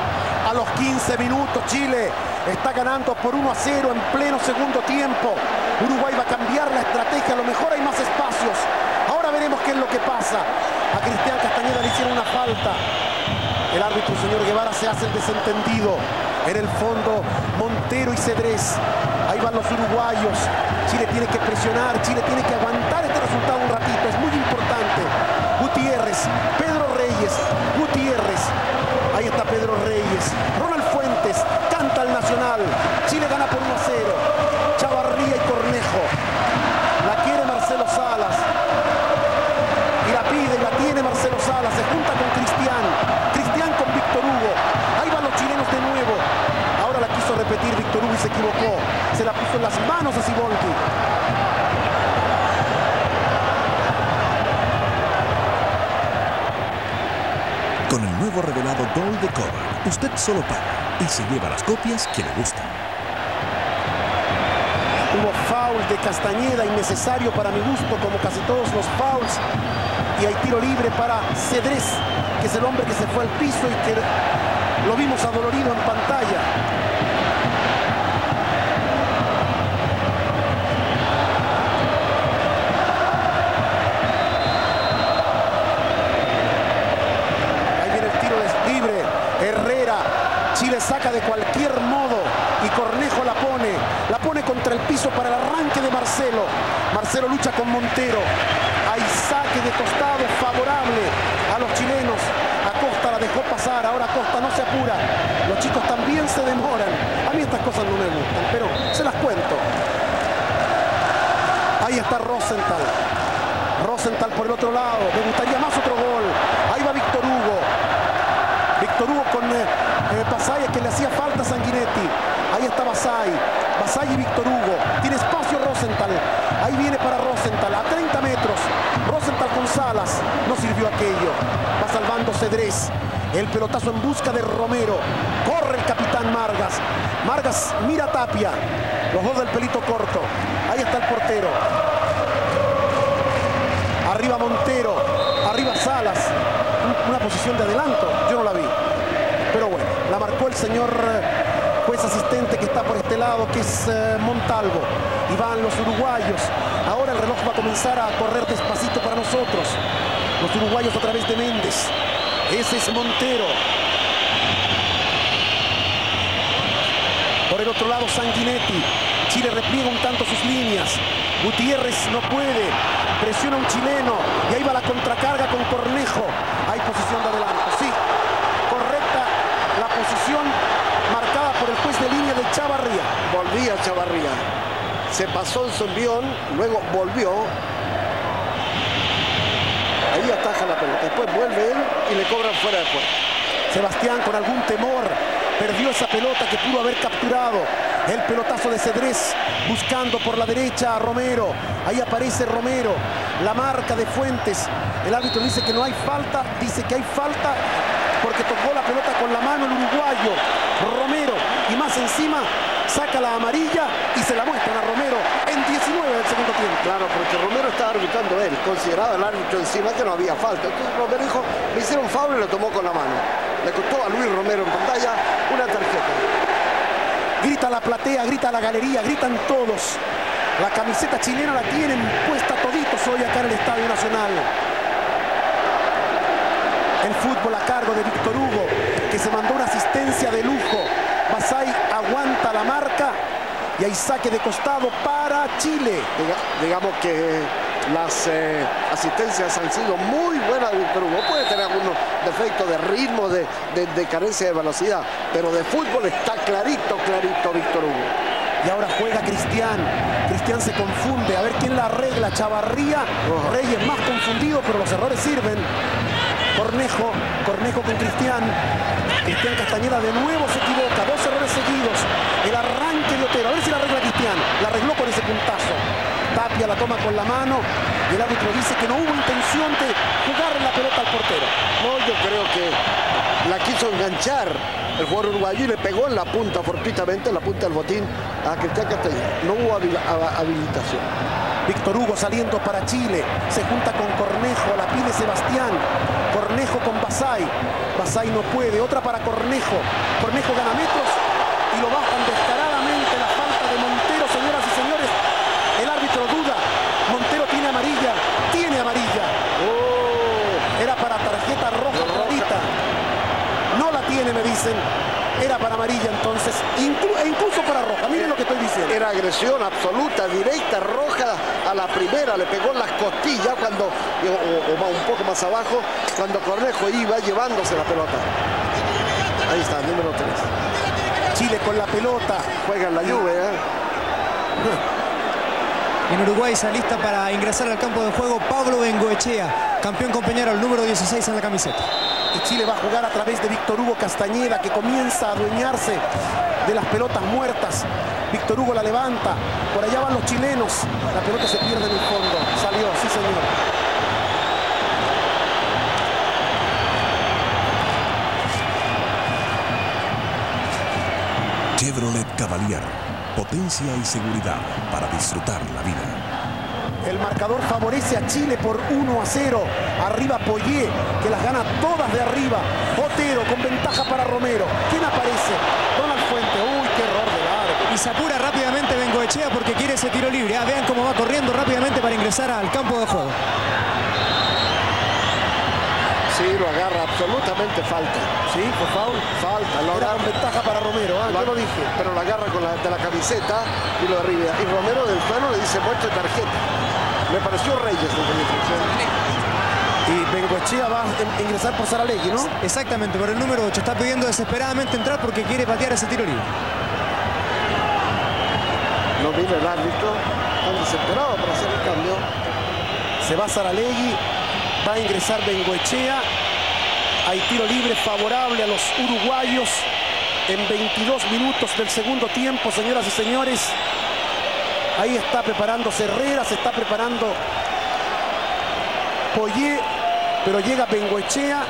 A los quince minutos Chile está ganando por uno a cero en pleno segundo tiempo. Uruguay va a cambiar la estrategia, a lo mejor hay más espacios. Ahora veremos qué es lo que pasa. A Cristian Castañeda le hicieron una falta. El árbitro, señor Guevara, se hace el desentendido. En el fondo, Montero y Cedrés. Ahí van los uruguayos. Chile tiene que presionar, Chile tiene que aguantar este resultado un ratito. Es muy importante. Gutiérrez, Pedro Reyes, Gutiérrez. Ahí está Pedro Reyes. Ronald Fuentes, canta el Nacional. Chile gana por uno a cero. Chavarría y Cornejo. La quiere Marcelo Salas. Y la pide y la tiene Marcelo Salas. Se junta con Cristian. Cristian con Víctor Hugo. Ahí van los chilenos de nuevo. Ahora la quiso repetir Víctor Hugo y se equivocó. Se la puso en las manos a Siboldi. Con el nuevo revelado Doll de Kodak, usted solo paga y se lleva las copias que le gustan. Hubo foul de Castañeda, innecesario para mi gusto, como casi todos los fouls. Y hay tiro libre para Cedrés, que es el hombre que se fue al piso y que lo vimos adolorido en pantalla. Ahí viene el tiro libre. Herrera. Chile saca de cualquier modo y Cornejo la pone, la pone contra el piso para el arranque de Marcelo. Marcelo lucha con Montero. Hay saque de costado favorable a los chilenos. Acosta la dejó pasar, ahora Acosta no se apura. Los chicos también se demoran. A mí estas cosas no me gustan, pero se las cuento. Ahí está Rosenthal. Rosenthal por el otro lado. Me gustaría más otro gol. Ahí va Víctor Hugo. Víctor Hugo con eh, eh, Basay, que le hacía falta a Sanguinetti. Ahí está Basay. Basay y Víctor Hugo. Tiene espacio Rosenthal. Ahí viene para Rosenthal. A treinta metros. Rosenthal con Salas. No sirvió aquello. Va salvando Cedrés. El pelotazo en busca de Romero. Corre el capitán Margas. Margas mira a Tapia. Los dos del pelito corto. Ahí está el portero. Arriba Montero. Arriba Salas. Una posición de adelanto. Yo no la vi. Pero bueno, la marcó el señor juez asistente que está por este lado, que es eh, Montalvo. Y van los uruguayos. Ahora el reloj va a comenzar a correr despacito para nosotros. Los uruguayos a través de Méndez. Ese es Montero. Por el otro lado Sanguinetti. Chile repliega un tanto sus líneas. Gutiérrez no puede. Presiona un chileno. Y ahí va la contracarga con Cornejo. Hay posición de adelanto. Sí, correcta la posición marcada por el juez de línea de Chavarría. Volvía Chavarría. Se pasó en su envión, luego volvió. Ahí ataja la pelota. Después vuelve él y le cobran fuera de juego. Sebastián con algún temor perdió esa pelota que pudo haber capturado. El pelotazo de Cedrés buscando por la derecha a Romero. Ahí aparece Romero. La marca de Fuentes. El árbitro dice que no hay falta. Dice que hay falta porque tocó la pelota con la mano el uruguayo. Romero. Y más encima saca la amarilla y se la muestran a Romero en diecinueve del segundo tiempo. Claro, porque Romero estaba arbitrando él. Consideraba el árbitro encima que no había falta. Entonces Romero dijo, me hicieron foul y lo tomó con la mano. Le costó a Luis Romero en pantalla una tarjeta. Grita la platea, grita la galería, gritan todos. La camiseta chilena la tienen puesta toditos hoy acá en el Estadio Nacional. El fútbol a cargo de Víctor Hugo, que se mandó una asistencia de lujo. Basay aguanta la marca y hay saque de costado para Chile. Diga, digamos que las eh, asistencias han sido muy buenas de Víctor Hugo. Puede tener algunos defectos de ritmo, de, de, de carencia de velocidad, pero de fútbol está clarito, clarito Víctor Hugo. Y ahora juega Cristian. Cristian se confunde. A ver quién la arregla. Chavarría. Oh. Reyes más confundido, pero los errores sirven. Cornejo. Cornejo con Cristian. Cristian Castañeda de nuevo se equivoca. Dos errores seguidos. El arranque de Otero. A ver si la arregla Cristian. La arregló con ese puntazo. Tapia la toma con la mano. Y el árbitro dice que no hubo intención de jugar la pelota al portero. No, yo creo que la quiso engañar enganchar el jugador uruguayo y le pegó en la punta, fortuitamente, en la punta del botín a Cristian Castañeda. No hubo habilitación. Víctor Hugo saliendo para Chile, se junta con Cornejo, a la pide Sebastián, Cornejo con Basay, Basay no puede, otra para Cornejo, Cornejo gana metros y lo bajan descaradamente. La falta de Montero, señoras y señores, el árbitro duda, Montero tiene amarilla, tiene amarilla, oh, era para tarjeta roja clarita, no la tiene, me dicen. Era para amarilla entonces, inclu e incluso para roja, miren lo que estoy diciendo. Era agresión absoluta, directa, roja a la primera, le pegó en las costillas cuando, o, o un poco más abajo, cuando Cornejo iba llevándose la pelota. Ahí está, número tres. Chile con la pelota. Juega en la Juve, ¿eh? En Uruguay se alista para ingresar al campo de juego Pablo Bengoechea, campeón con Peñarol, número dieciséis en la camiseta. Y Chile va a jugar a través de Víctor Hugo Castañeda, que comienza a adueñarse de las pelotas muertas. Víctor Hugo la levanta, por allá van los chilenos, la pelota se pierde en el fondo, salió, sí señor. Chevrolet Cavalier, potencia y seguridad para disfrutar la vida. El marcador favorece a Chile por uno a cero. Arriba Poyé, que las gana todas de arriba. Otero con ventaja para Romero. ¿Quién aparece? Donald Fuente. Uy, qué error de largo. Y se apura rápidamente Bengoechea porque quiere ese tiro libre. Ah, vean cómo va corriendo rápidamente para ingresar al campo de juego. Sí, lo agarra absolutamente falta. Sí, por favor. Falta. Lo Era agarra. con ventaja para Romero. Ah, Lo, yo lo dije. pero lo agarra con la, de la camiseta y lo derriba. Y Romero del suelo le dice muestra tarjeta. Me pareció Reyes desde mi función. Y Bengoechea va a ingresar por Saralegui, ¿no? Exactamente, por el número ocho. Está pidiendo desesperadamente entrar porque quiere patear ese tiro libre. No viene el árbitro. Están desesperados para hacer el cambio. Se va Saralegui. Va a ingresar Bengoechea. Hay tiro libre favorable a los uruguayos en veintidós minutos del segundo tiempo, señoras y señores. Ahí está preparándose Herrera, se está preparando Poyé, pero llega Bengoechea.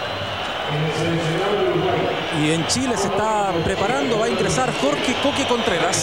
Y en Chile se está preparando, va a ingresar Jorge Coque Contreras.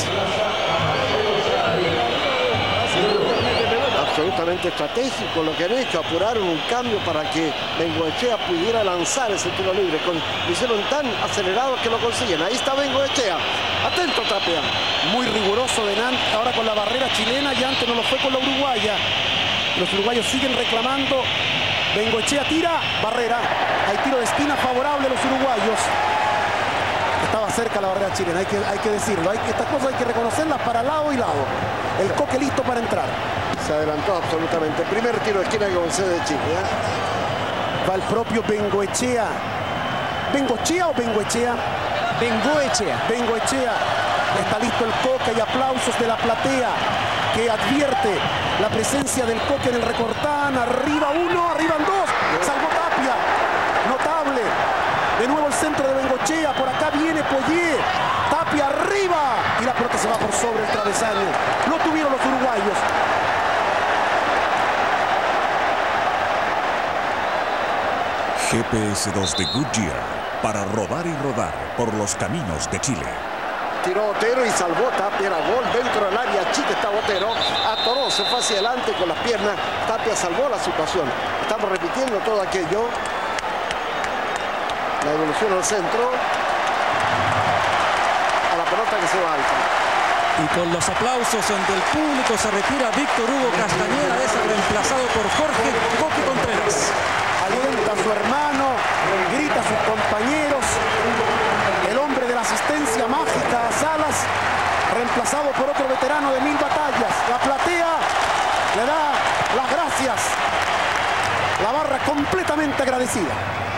Absolutamente estratégico lo que han hecho, apuraron un cambio para que Bengoechea pudiera lanzar ese tiro libre. Con, lo hicieron tan acelerado que lo consiguen. Ahí está Bengoechea. Atento, Tapia. Muy riguroso de Nantes, ahora con la barrera chilena, y antes no lo fue con la uruguaya. Los uruguayos siguen reclamando. Bengoechea tira, barrera. Hay tiro de esquina favorable a los uruguayos. Estaba cerca la barrera chilena, hay que, hay que decirlo. Hay que, estas cosas hay que reconocerlas para lado y lado. El Coque listo para entrar. Se adelantó absolutamente. Primer tiro de esquina que concede de Chile. ¿eh? Va el propio Bengoechea. ¿Bengoechea o Bengoechea? Bengoechea. Bengoechea. Está listo el Coque y aplausos de la platea que advierte la presencia del Coque en el recortán. Arriba uno, arriba dos. Salvó Tapia. Notable. De nuevo el centro de Bengoechea. Por acá viene Poyé. Tapia arriba. Y la pelota se va por sobre el travesaño. Lo tuvieron los uruguayos. G P S dos de Goodyear, para rodar y rodar por los caminos de Chile. Tiró Otero y salvó Tapia, era gol dentro del área chica, está Otero, atoró, se fue hacia adelante con las piernas, Tapia salvó la situación. Estamos repitiendo todo aquello. La devolución al centro, a la pelota que se va alta. Y con los aplausos del público se retira Víctor Hugo Castañeda, es reemplazado por Jorge Coque Contreras. Alienta a su hermano, grita a sus compañeros. El hombre de la asistencia mágica a Salas, reemplazado por otro veterano de mil batallas. La platea le da las gracias. La barra completamente agradecida.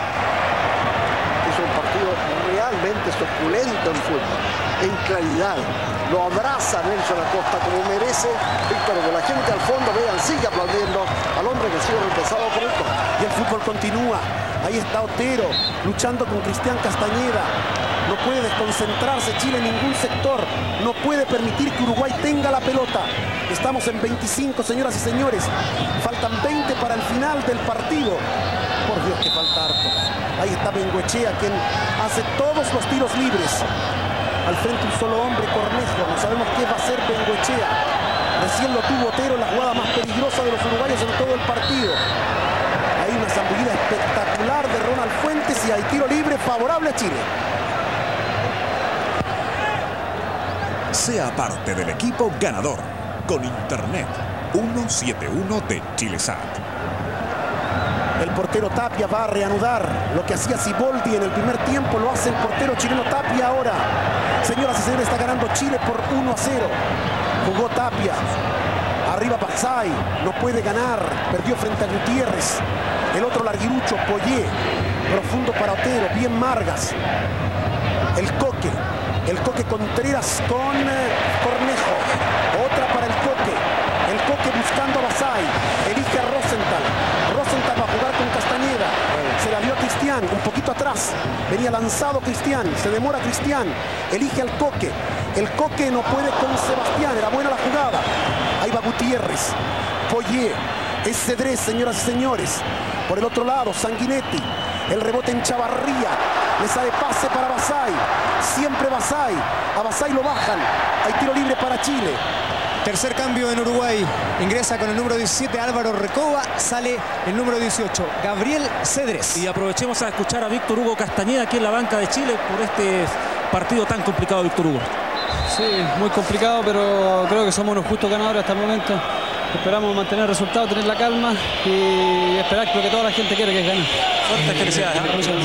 Es un partido realmente suculento en fútbol, en claridad. Lo abraza Nelson Acosta como merece Víctor Hugo. La gente al fondo, vean, sigue aplaudiendo al hombre que ha sido reemplazado por el Coque. Y el fútbol continúa. Ahí está Otero luchando con Cristian Castañeda. No puede desconcentrarse Chile en ningún sector. No puede permitir que Uruguay tenga la pelota. Estamos en veinticinco, señoras y señores. Faltan veinte para el final del partido. Por Dios que falta harto. Ahí está Bengoechea, quien hace todos los tiros libres. Al frente un solo hombre, Cornejo. No sabemos qué va a hacer Bengoechea. Recién lo tuvo Otero, la jugada más peligrosa de los uruguayos en todo el partido. Hay una zambullida espectacular de Ronald Fuentes y hay tiro libre favorable a Chile. Sea parte del equipo ganador con Internet ciento setenta y uno de Chilesat. El portero Tapia va a reanudar lo que hacía Siboldi en el primer tiempo. Lo hace el portero chileno Tapia ahora. Señoras y señores, está ganando Chile por uno a cero. Jugó Tapia. Arriba Basay. No puede ganar. Perdió frente a Gutiérrez. El otro larguirucho, Poyé. Profundo para Otero. Bien Margas. El Coque. El Coque Contreras con eh, Cornejo. Otra para el Coque. El Coque buscando a Basay. Elige a Rosenthal. Rosenthal va a jugar con Castañeda. Se la dio a Cristian. Un poquito atrás. Venía lanzado Cristian. Se demora Cristian. Elige al Coque. El Coque no puede con Sebastián. Era buena la jugada. Ahí va Gutiérrez. Poyé. Es Cedrés, señoras y señores. Por el otro lado, Sanguinetti. El rebote en Chavarría. Le sale pase para Basay. Siempre Basay. A Basay lo bajan. Hay tiro libre para Chile. Tercer cambio en Uruguay. Ingresa con el número diecisiete Álvaro Recoba. Sale el número dieciocho Gabriel Cedrés. Y aprovechemos a escuchar a Víctor Hugo Castañeda aquí en la banca de Chile por este partido tan complicado, Víctor Hugo. Sí, muy complicado, pero creo que somos unos justos ganadores hasta el momento. Esperamos mantener el resultado, tener la calma y esperar lo que toda la gente quiere, que es ganar. Fuertes felicidades.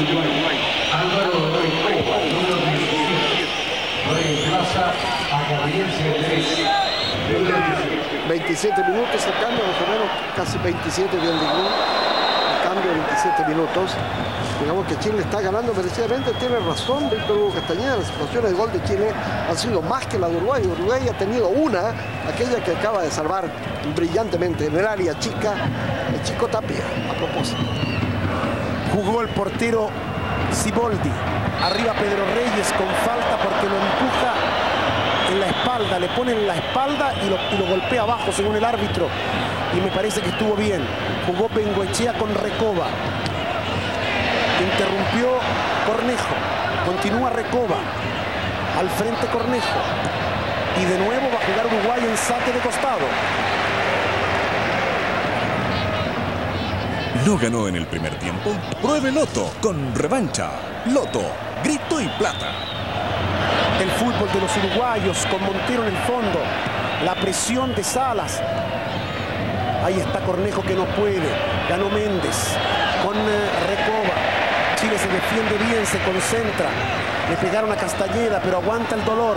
veintisiete minutos el cambio, más o menos casi veintisiete bien digno. El cambio veintisiete minutos. Digamos que Chile está ganando merecidamente. Tiene razón Víctor Hugo Castañeda. Las situaciones de gol de Chile han sido más que la de Uruguay. Uruguay ha tenido una, aquella que acaba de salvar brillantemente en el área chica, el chico Tapia, a propósito. Jugó el portero Siboldi. Arriba Pedro Reyes con falta porque lo empuja en la espalda, le pone en la espalda y lo, y lo golpea abajo según el árbitro. Y me parece que estuvo bien. Jugó Bengoechea con Recoba. Interrumpió Cornejo. Continúa Recoba. Al frente Cornejo. Y de nuevo va a jugar Uruguay en saque de costado. ¿No ganó en el primer tiempo? Pruebe Loto con revancha. Loto, grito y plata. El fútbol de los uruguayos con Montero en el fondo. La presión de Salas. Ahí está Cornejo que no puede. Ganó Méndez con eh, Recoba. Chile se defiende bien, se concentra. Le pegaron a Castañeda, pero aguanta el dolor.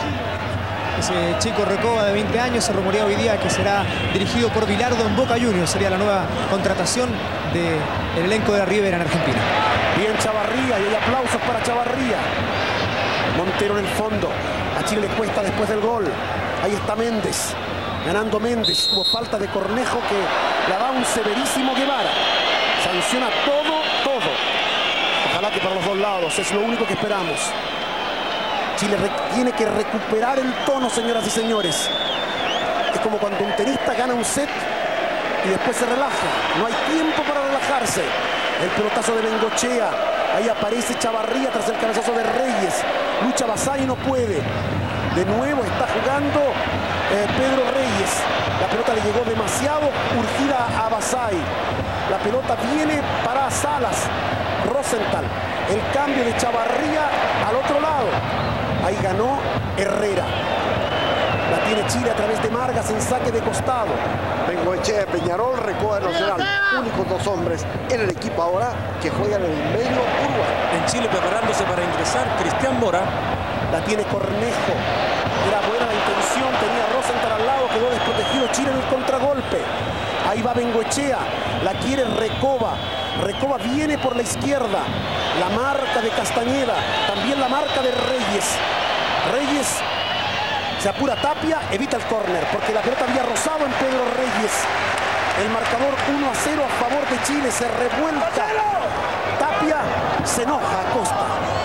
Ese chico Recoba de veinte años se rumorea hoy día que será dirigido por Bilardo en Boca Juniors. Sería la nueva contratación del elenco de la Ribera en Argentina. Bien Chavarría y hay aplausos para Chavarría. Montero en el fondo. A Chile le cuesta después del gol. Ahí está Méndez. Ganando Méndez. Hubo falta de Cornejo que la da un severísimo Guevara. Sanciona todo, todo. Ojalá que para los dos lados. Es lo único que esperamos. Chile tiene que recuperar el tono, señoras y señores. Es como cuando un tenista gana un set y después se relaja. No hay tiempo para relajarse. El pelotazo de Bengoechea. Ahí aparece Chavarría tras el cabezazo de Reyes. Lucha Basay y no puede. De nuevo está jugando eh, Pedro Reyes. La pelota le llegó demasiado urgida a Basay. La pelota viene para Salas. Rosenthal. El cambio de Chavarría al otro lado. Ahí ganó Herrera. La tiene Chile a través de Margas en saque de costado. Bengoechea, Peñarol, Recoba de Nacional. Únicos dos hombres en el equipo ahora que juegan en el medio Uruguay. En Chile preparándose para ingresar Cristian Mora. La tiene Cornejo. Era buena la intención. Tenía Rosenthal al lado. Quedó desprotegido Chile en el contragolpe. Ahí va Bengoechea. La quiere Recoba. Recoba viene por la izquierda. La marca de Castañeda. También la marca de Reyes. Reyes se apura Tapia. Evita el córner porque la pelota había rozado en Pedro Reyes. El marcador uno a cero a favor de Chile. Se revuelca. Tapia se enoja a Costa.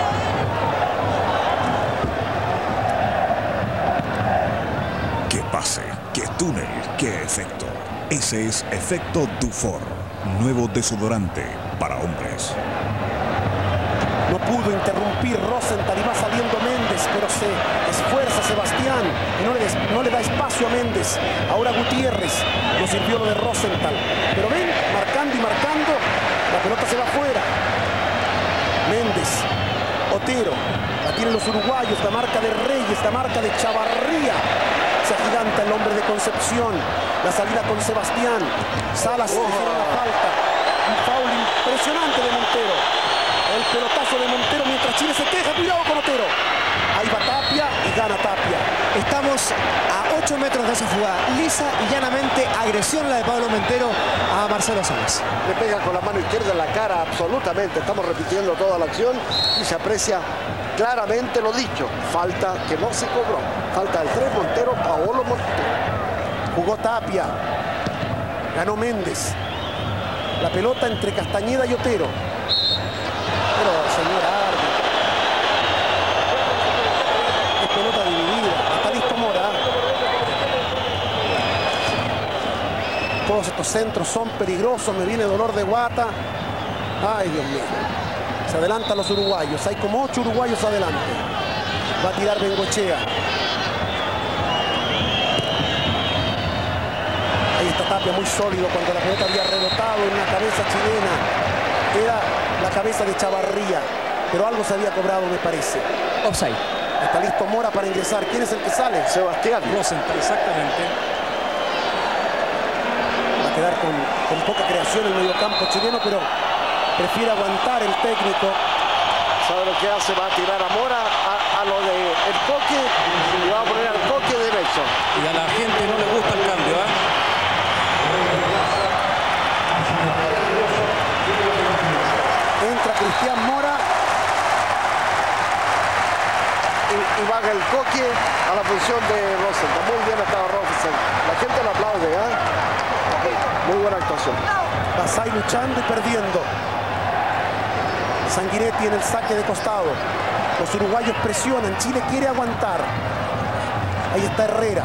Qué pase, qué túnel, qué efecto. Ese es Efecto Dufour. Nuevo desodorante. para hombres. No pudo interrumpir Rosenthal y va saliendo Méndez, pero se esfuerza Sebastián y no le, des, no le da espacio a Méndez. Ahora Gutiérrez, no sirvió lo de Rosenthal. Pero ven, marcando y marcando, la pelota se va afuera. Méndez, Otero, la tienen los uruguayos, la marca de Reyes, la marca de Chavarría. Se agiganta el hombre de Concepción. La salida con Sebastián. Salas oh. hicieron la falta. Un foul impresionante de Montero. El pelotazo de Montero mientras Chile se queja. Cuidado con Otero. Ahí va Tapia y gana Tapia. Estamos a ocho metros de esa jugada. Lisa y llanamente agresión la de Pablo Montero a Marcelo Salas. Le pega con la mano izquierda en la cara absolutamente. Estamos repitiendo toda la acción y se aprecia claramente lo dicho. Falta que no se cobró. Falta del tres Montero, Paolo Montero. Jugó Tapia. Ganó Méndez. La pelota entre Castañeda y Otero. Pero, señor árbitro, es pelota dividida. Está listo Mora. Todos estos centros son peligrosos. Me viene dolor de guata. Ay, Dios mío. Se adelantan los uruguayos. Hay como ocho uruguayos adelante. Va a tirar Bengochea. Ahí está Tapia, muy sólido cuando la pelota había rebotado en la cabeza chilena. Era la cabeza de Chavarría, pero algo se había cobrado, me parece. Offside. Está listo Mora para ingresar. ¿Quién es el que sale? Sebastián. Rosenthal, exactamente. Va a quedar con, con poca creación el mediocampo chileno, pero prefiere aguantar el técnico. ¿Sabe lo que hace? Va a tirar a Mora a, a lo de el Coque y va a poner al Coque derecho. Y a la gente no le gusta el cambio, ¿eh? Entra Cristian Mora. Y, y va el Coque a la posición de Rosenthal. Muy bien estaba Rosenthal. La gente lo aplaude, ¿eh? Muy buena actuación. Basay luchando y perdiendo. Sanguinetti en el saque de costado. Los uruguayos presionan. Chile quiere aguantar. Ahí está Herrera.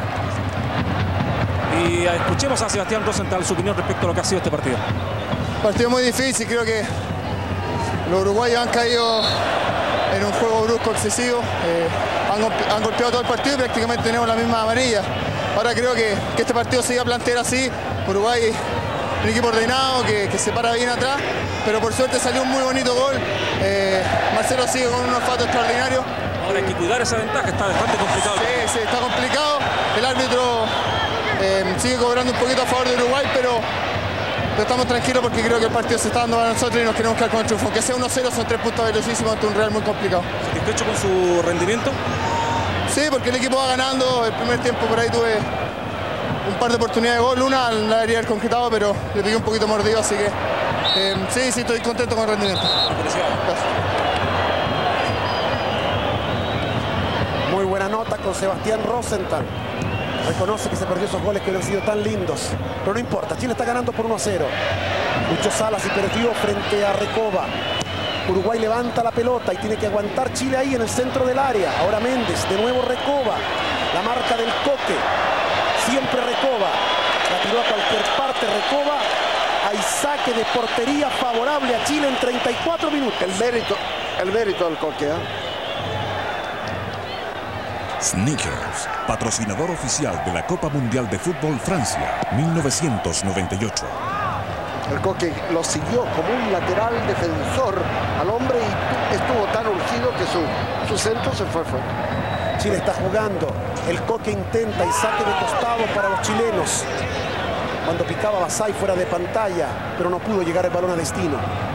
Y escuchemos a Sebastián Rosenthal su opinión respecto a lo que ha sido este partido. Partido muy difícil. Creo que los uruguayos han caído en un juego brusco excesivo. Eh, han, han golpeado todo el partido y prácticamente tenemos la misma amarilla. Ahora creo que, que este partido se iba a plantear así. Uruguay, un equipo ordenado, que, que se para bien atrás, pero por suerte salió un muy bonito gol. Eh, Marcelo sigue con un olfato extraordinario. Ahora hay que cuidar esa ventaja, está bastante complicado. Sí, sí, está complicado. El árbitro eh, sigue cobrando un poquito a favor de Uruguay, pero, pero estamos tranquilos porque creo que el partido se está dando para nosotros y nos queremos quedar con el triunfo. Aunque sea uno cero, son tres puntos velocísimos ante un Real muy complicado. ¿Satisfecho con su rendimiento? Sí, porque el equipo va ganando. El primer tiempo por ahí tuve un par de oportunidades de gol, una la debería haber concretado, pero le pegué un poquito mordido, así que eh, sí, sí, estoy contento con el rendimiento. Gracias. Muy buena nota con Sebastián Rosenthal. Reconoce que se perdió esos goles que no han sido tan lindos, pero no importa, Chile está ganando por uno a cero. Luchó Salas y perdió frente a Recoba. Uruguay levanta la pelota y tiene que aguantar Chile ahí en el centro del área. Ahora Méndez, de nuevo Recoba. La marca del Coque. Siempre Recoba. La tiró a cualquier parte Recoba. Hay saque de portería favorable a Chile en treinta y cuatro minutos. El mérito, el mérito del Coque, ¿eh? Snickers, patrocinador oficial de la Copa Mundial de Fútbol Francia, mil novecientos noventa y ocho. El Coque lo siguió como un lateral defensor al hombre y estuvo tan urgido que su, su centro se fue fuera. Chile está jugando. El Coque intenta y saque de costado para los chilenos. Cuando picaba Basay fuera de pantalla, pero no pudo llegar el balón a destino.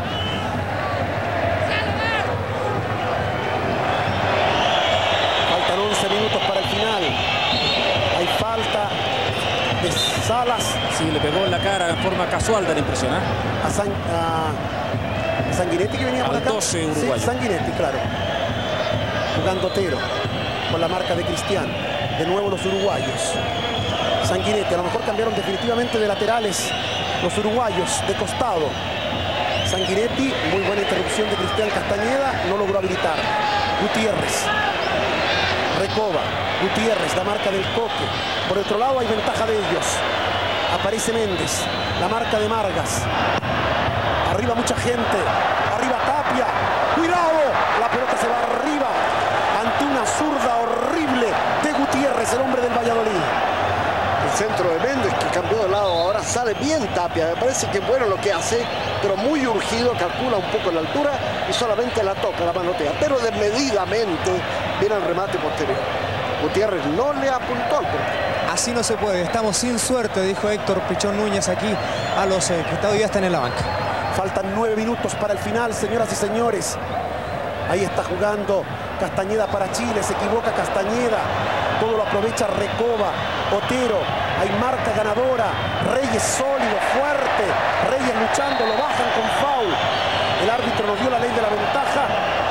Faltan once minutos para el final. Hay falta de Salas. Sí, le pegó en la cara en forma casual, da la impresión, ¿eh? A, San, a Sanguinetti que venía por Al acá. doce uruguayo. Sí, Sanguinetti, claro. Jugando Otero con la marca de Cristian. De nuevo los uruguayos. Sanguinetti, a lo mejor cambiaron definitivamente de laterales los uruguayos, de costado. Sanguinetti, muy buena interrupción de Cristian Castañeda, no logró habilitar. Gutiérrez. Recoba. Gutiérrez, la marca del Coque. Por otro lado hay ventaja de ellos. Aparece Méndez, la marca de Margas. Arriba mucha gente. Arriba Tapia. ¡Cuidado! La pelota se va arriba ante una zurda horrible de Gutiérrez, el hombre del Valladolid. El centro de Méndez, que cambió de lado, ahora sale bien Tapia. Me parece que es bueno lo que hace, pero muy urgido, calcula un poco la altura y solamente la toca, la manotea. Pero desmedidamente viene el remate posterior. Gutiérrez no le apuntó al portero. Así no se puede, estamos sin suerte, dijo Héctor Pichón Núñez aquí a los eh, que todavía están en la banca. Faltan nueve minutos para el final, señoras y señores. Ahí está jugando Castañeda para Chile, se equivoca Castañeda. Todo lo aprovecha Recoba, Otero. Hay marca ganadora. Reyes sólido, fuerte. Reyes luchando, lo bajan con foul. El árbitro nos dio la ley de la ventaja.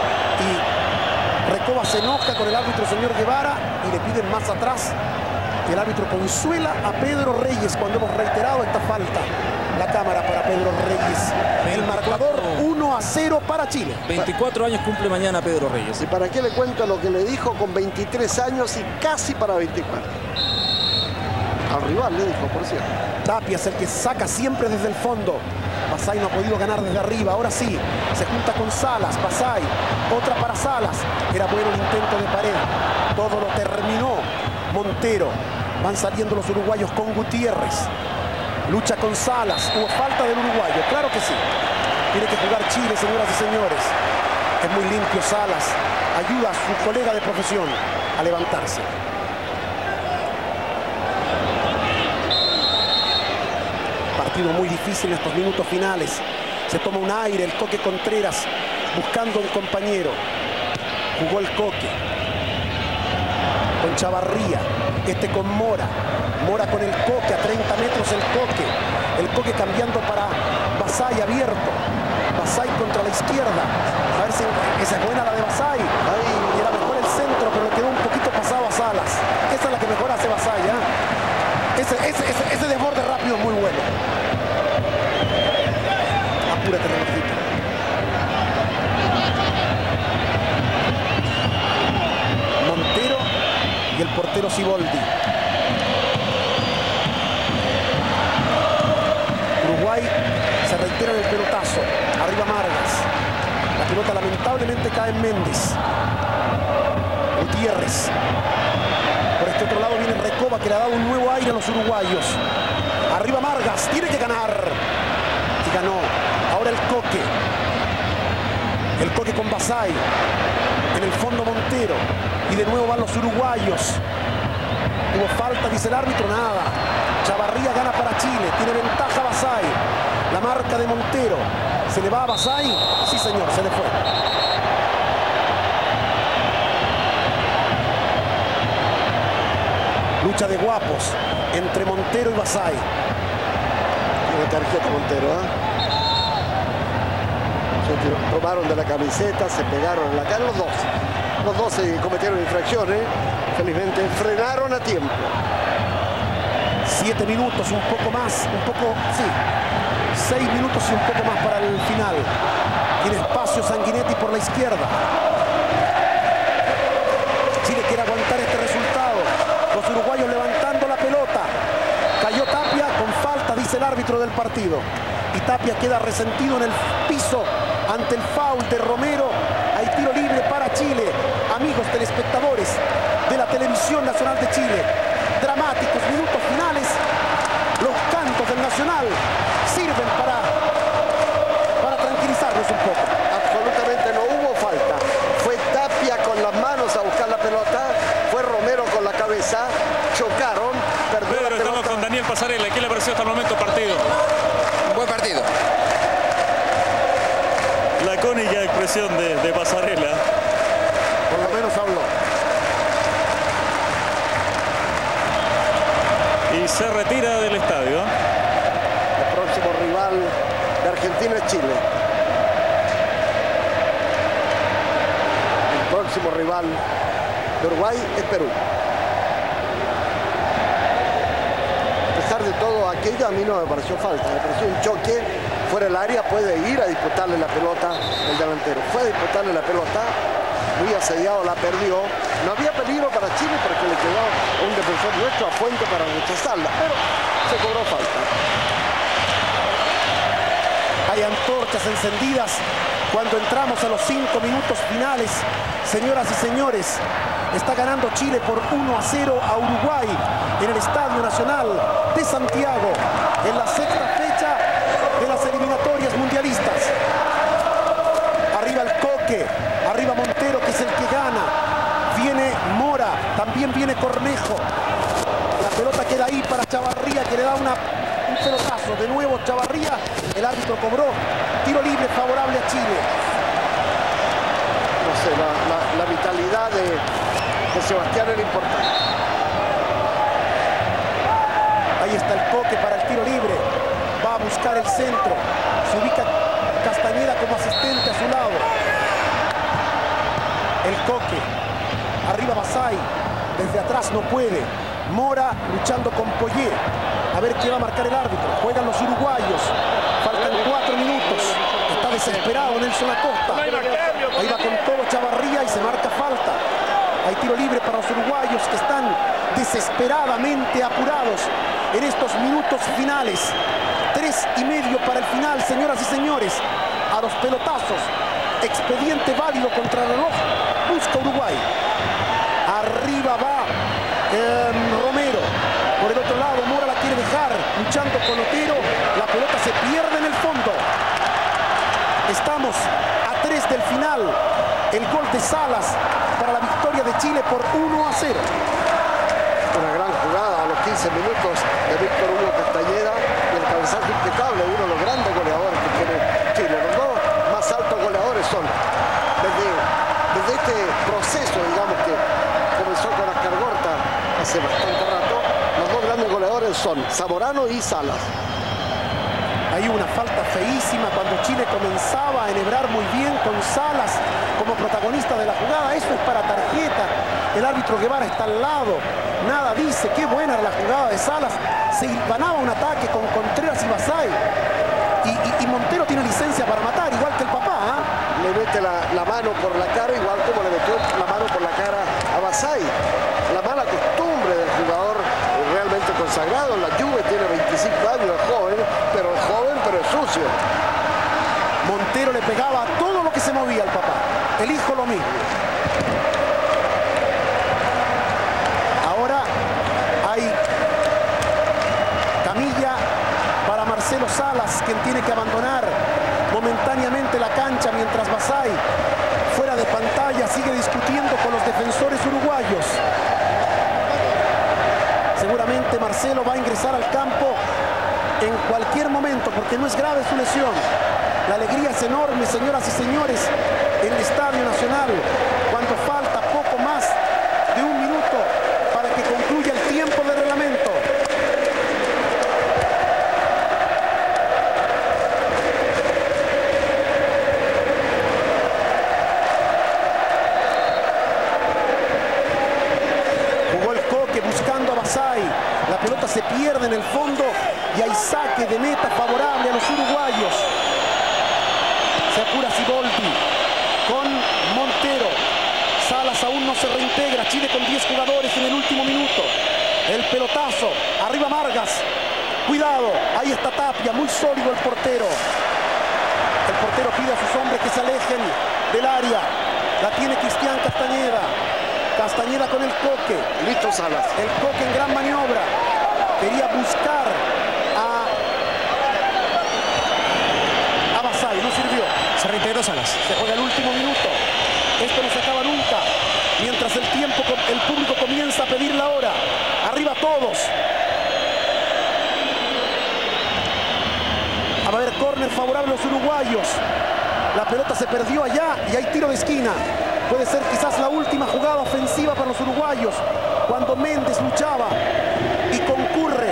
Y Recoba se enoja con el árbitro señor Guevara y le piden más atrás. El árbitro consuela a Pedro Reyes cuando hemos reiterado esta falta. La cámara para Pedro Reyes. El marcador uno a cero para Chile. veinticuatro años cumple mañana Pedro Reyes. ¿Y para qué le cuento lo que le dijo con veintitrés años y casi para veinticuatro? Al rival le dijo, por cierto. Tapia es el que saca siempre desde el fondo. Basay no ha podido ganar desde arriba. Ahora sí, se junta con Salas. Basay, otra para Salas. Era bueno el intento de pared. Todo lo terminó Montero. Van saliendo los uruguayos con Gutiérrez. Lucha con Salas. Hubo falta del uruguayo, claro que sí. Tiene que jugar Chile, señoras y señores. Es muy limpio Salas. Ayuda a su colega de profesión a levantarse. Partido muy difícil en estos minutos finales. Se toma un aire el Coque Contreras buscando un compañero. Jugó el Coque con Chavarría. Este con Mora. Mora con el Coque, a treinta metros el Coque. El Coque cambiando para Basay abierto. Basay contra la izquierda. A ver si esa es buena la de Basay. Ahí era mejor el centro, pero le quedó un poquito pasado a Salas. Esa es la que mejor hace Basay, ¿eh? Ese, ese, ese, ese desborde rápido es muy bueno. Apúrate, relojito. Montero y el portero Siboldi. Uruguay se reitera en el pelotazo. Arriba Margas. La pelota lamentablemente cae en Méndez. Gutiérrez. Por este otro lado viene Recoba, que le ha dado un nuevo aire a los uruguayos. Arriba Margas. Tiene que ganar. Y ganó. Ahora el Coque. El Coque con Basay. En el fondo Montero. Y de nuevo van los uruguayos. Hubo falta, dice el árbitro, nada. Chavarría gana para Chile. Tiene ventaja Basay. La marca de Montero. ¿Se le va a Basay? Sí, señor, se le fue. Lucha de guapos entre Montero y Basay. Tiene tarjeta Montero, ¿eh? Se tomaron de la camiseta, se pegaron en la cara los dos. Los dos se cometieron infracciones. Felizmente frenaron a tiempo. Siete minutos, un poco más, un poco, sí. Seis minutos y un poco más para el final. Tiene espacio Sanguinetti por la izquierda. Chile quiere aguantar este resultado. Los uruguayos levantando la pelota. Cayó Tapia con falta, dice el árbitro del partido. Y Tapia queda resentido en el piso ante el foul de Romero. Hay tiro libre para Chile. Amigos telespectadores de la Televisión Nacional de Chile. Dramáticos minutos finales. Los cantos del Nacional sirven para, para tranquilizarnos un poco. Absolutamente no hubo falta. Fue Tapia con las manos a buscar la pelota. Fue Romero con la cabeza. Chocaron. Perdió Pedro, la pelota. estamos con Daniel Pasarela. ¿Qué le pareció hasta el momento el partido? Un buen partido. Lacónica expresión de, de Pasarela. Por lo menos habló. Y se retira del estadio. El próximo rival de Argentina es Chile. El próximo rival de Uruguay es Perú. A pesar de todo aquello, a mí no me pareció falta. Me pareció un choque fuera del área. Puede ir a disputarle la pelota el delantero. Fue a disputarle la pelota. Muy asediado, la perdió. No había peligro para Chile porque le quedó un defensor nuestro a Fuente para rechazarla, pero se cobró falta. Hay antorchas encendidas cuando entramos a los cinco minutos finales. Señoras y señores, está ganando Chile por uno a cero a Uruguay en el Estadio Nacional de Santiago, en la sexta fecha de las eliminatorias mundialistas. Arriba el Coque, arriba Montero, que es el que gana. Viene Mora, también viene Cornejo. La pelota queda ahí para Chavarría, que le da una, un pelotazo. De nuevo Chavarría, el árbitro cobró tiro libre favorable a Chile. No sé, la, la, la vitalidad de, de Sebastián era importante. Ahí está el Coque para el tiro libre. Va a buscar el centro. Se ubica Castañeda como asistente a su lado. El Coque. Arriba Basay. Desde atrás no puede. Mora luchando con Poyet. A ver qué va a marcar el árbitro. Juegan los uruguayos. Faltan cuatro minutos. Está desesperado Nelson Acosta. Ahí va con todo Chavarría y se marca falta. Hay tiro libre para los uruguayos, que están desesperadamente apurados en estos minutos finales. Tres y medio para el final, señoras y señores. A los pelotazos. Expediente válido contra el reloj. Busca Uruguay. Arriba va eh, Romero. Por el otro lado, Mora la quiere dejar. Luchando con Otero. La pelota se pierde en el fondo. Estamos a tres del final. El gol de Salas para la victoria de Chile por uno a cero. Una gran jugada a los quince minutos de Víctor Hugo Castañeda y el cabezazo impecable, uno de los grandes goleadores que tiene Chile. Los dos más altos goleadores son, desde, desde este proceso, digamos, que comenzó con Ascargorta hace bastante rato, los dos grandes goleadores son Zamorano y Salas. Hay una falta feísima cuando Chile comenzaba a enhebrar muy bien con Salas como protagonista de la jugada. Eso es para tarjeta. El árbitro Guevara está al lado. Nada dice. Qué buena era la jugada de Salas. Se ganaba un ataque con Contreras y Basay. Y, y, y Montero tiene licencia para matar, igual que el papá. ¿eh? Le mete la, la mano por la cara, igual como le metió la mano por la cara a Basay. La mala costumbre del jugador realmente consagrado. La Juve tiene veinticinco años, es joven, pero es joven, pero es sucio. Montero le pegaba a todo lo que se movía al papá. El hijo lo mismo. Ahora hay camilla para Marcelo Salas, quien tiene que abandonar momentáneamente la cancha, mientras Basay, fuera de pantalla, sigue discutiendo con los defensores uruguayos. Seguramente Marcelo va a ingresar al campo en cualquier momento, porque no es grave su lesión. La alegría es enorme, señoras y señores, en el Estadio Nacional, cuando falta poco más de un minuto para que concluya el tiempo de reglamento. Jugó el Coque buscando a Basay. La pelota se pierde en el fondo y hay saque de meta favorable a los uruguayos. Se apura Siboldi con Montero. Salas aún no se reintegra. Chile con diez jugadores en el último minuto. El pelotazo. Arriba Margas. Cuidado. Ahí está Tapia. Muy sólido el portero. El portero pide a sus hombres que se alejen del área. La tiene Cristian Castañeda. Castañeda con el Coque. Listo Salas. El Coque en gran maniobra. Quería buscar a... a Basay. No sirvió. Se reintegró Salas. Se juega el último minuto. Esto no se acaba nunca. Mientras el tiempo, el público comienza a pedir la hora. Arriba todos. Va a haber córner favorable a los uruguayos. La pelota se perdió allá y hay tiro de esquina. Puede ser quizás la última jugada ofensiva para los uruguayos. Cuando Méndez luchaba y concurre.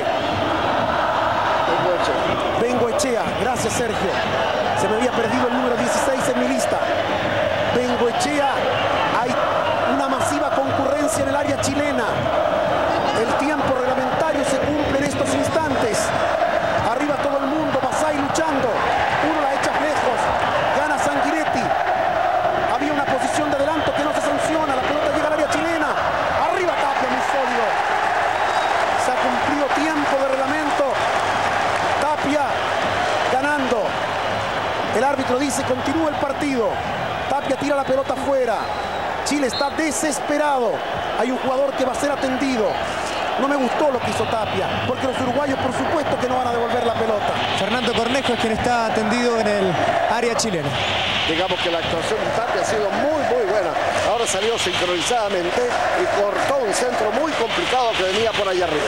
Bengoechea. Gracias, Sergio. Se me había perdido el número dieciséis en mi lista. Bengoechea. Hay una masiva concurrencia en el área chilena. El tiempo reglamentario se cumple en estos instantes. Arriba todo el mundo. Basay luchando. Uno la echa lejos. Gana Sanguinetti. Había una posición de adelanto que no se sanciona. La pelota llega al área chilena. Arriba Tapia, muy sólido. Se ha cumplido tiempo de reglamento. Tapia ganando. El árbitro dice continúa el partido. Tapia tira la pelota afuera. Chile está desesperado. Hay un jugador que va a ser atendido. No me gustó lo que hizo Tapia, porque los uruguayos por supuesto que no van a devolver la pelota. Fernando Cornejo es quien está atendido en el área chilena. Digamos que la actuación de Tapia ha sido muy, muy buena. Ahora salió sincronizadamente y cortó un centro muy complicado que venía por allá arriba.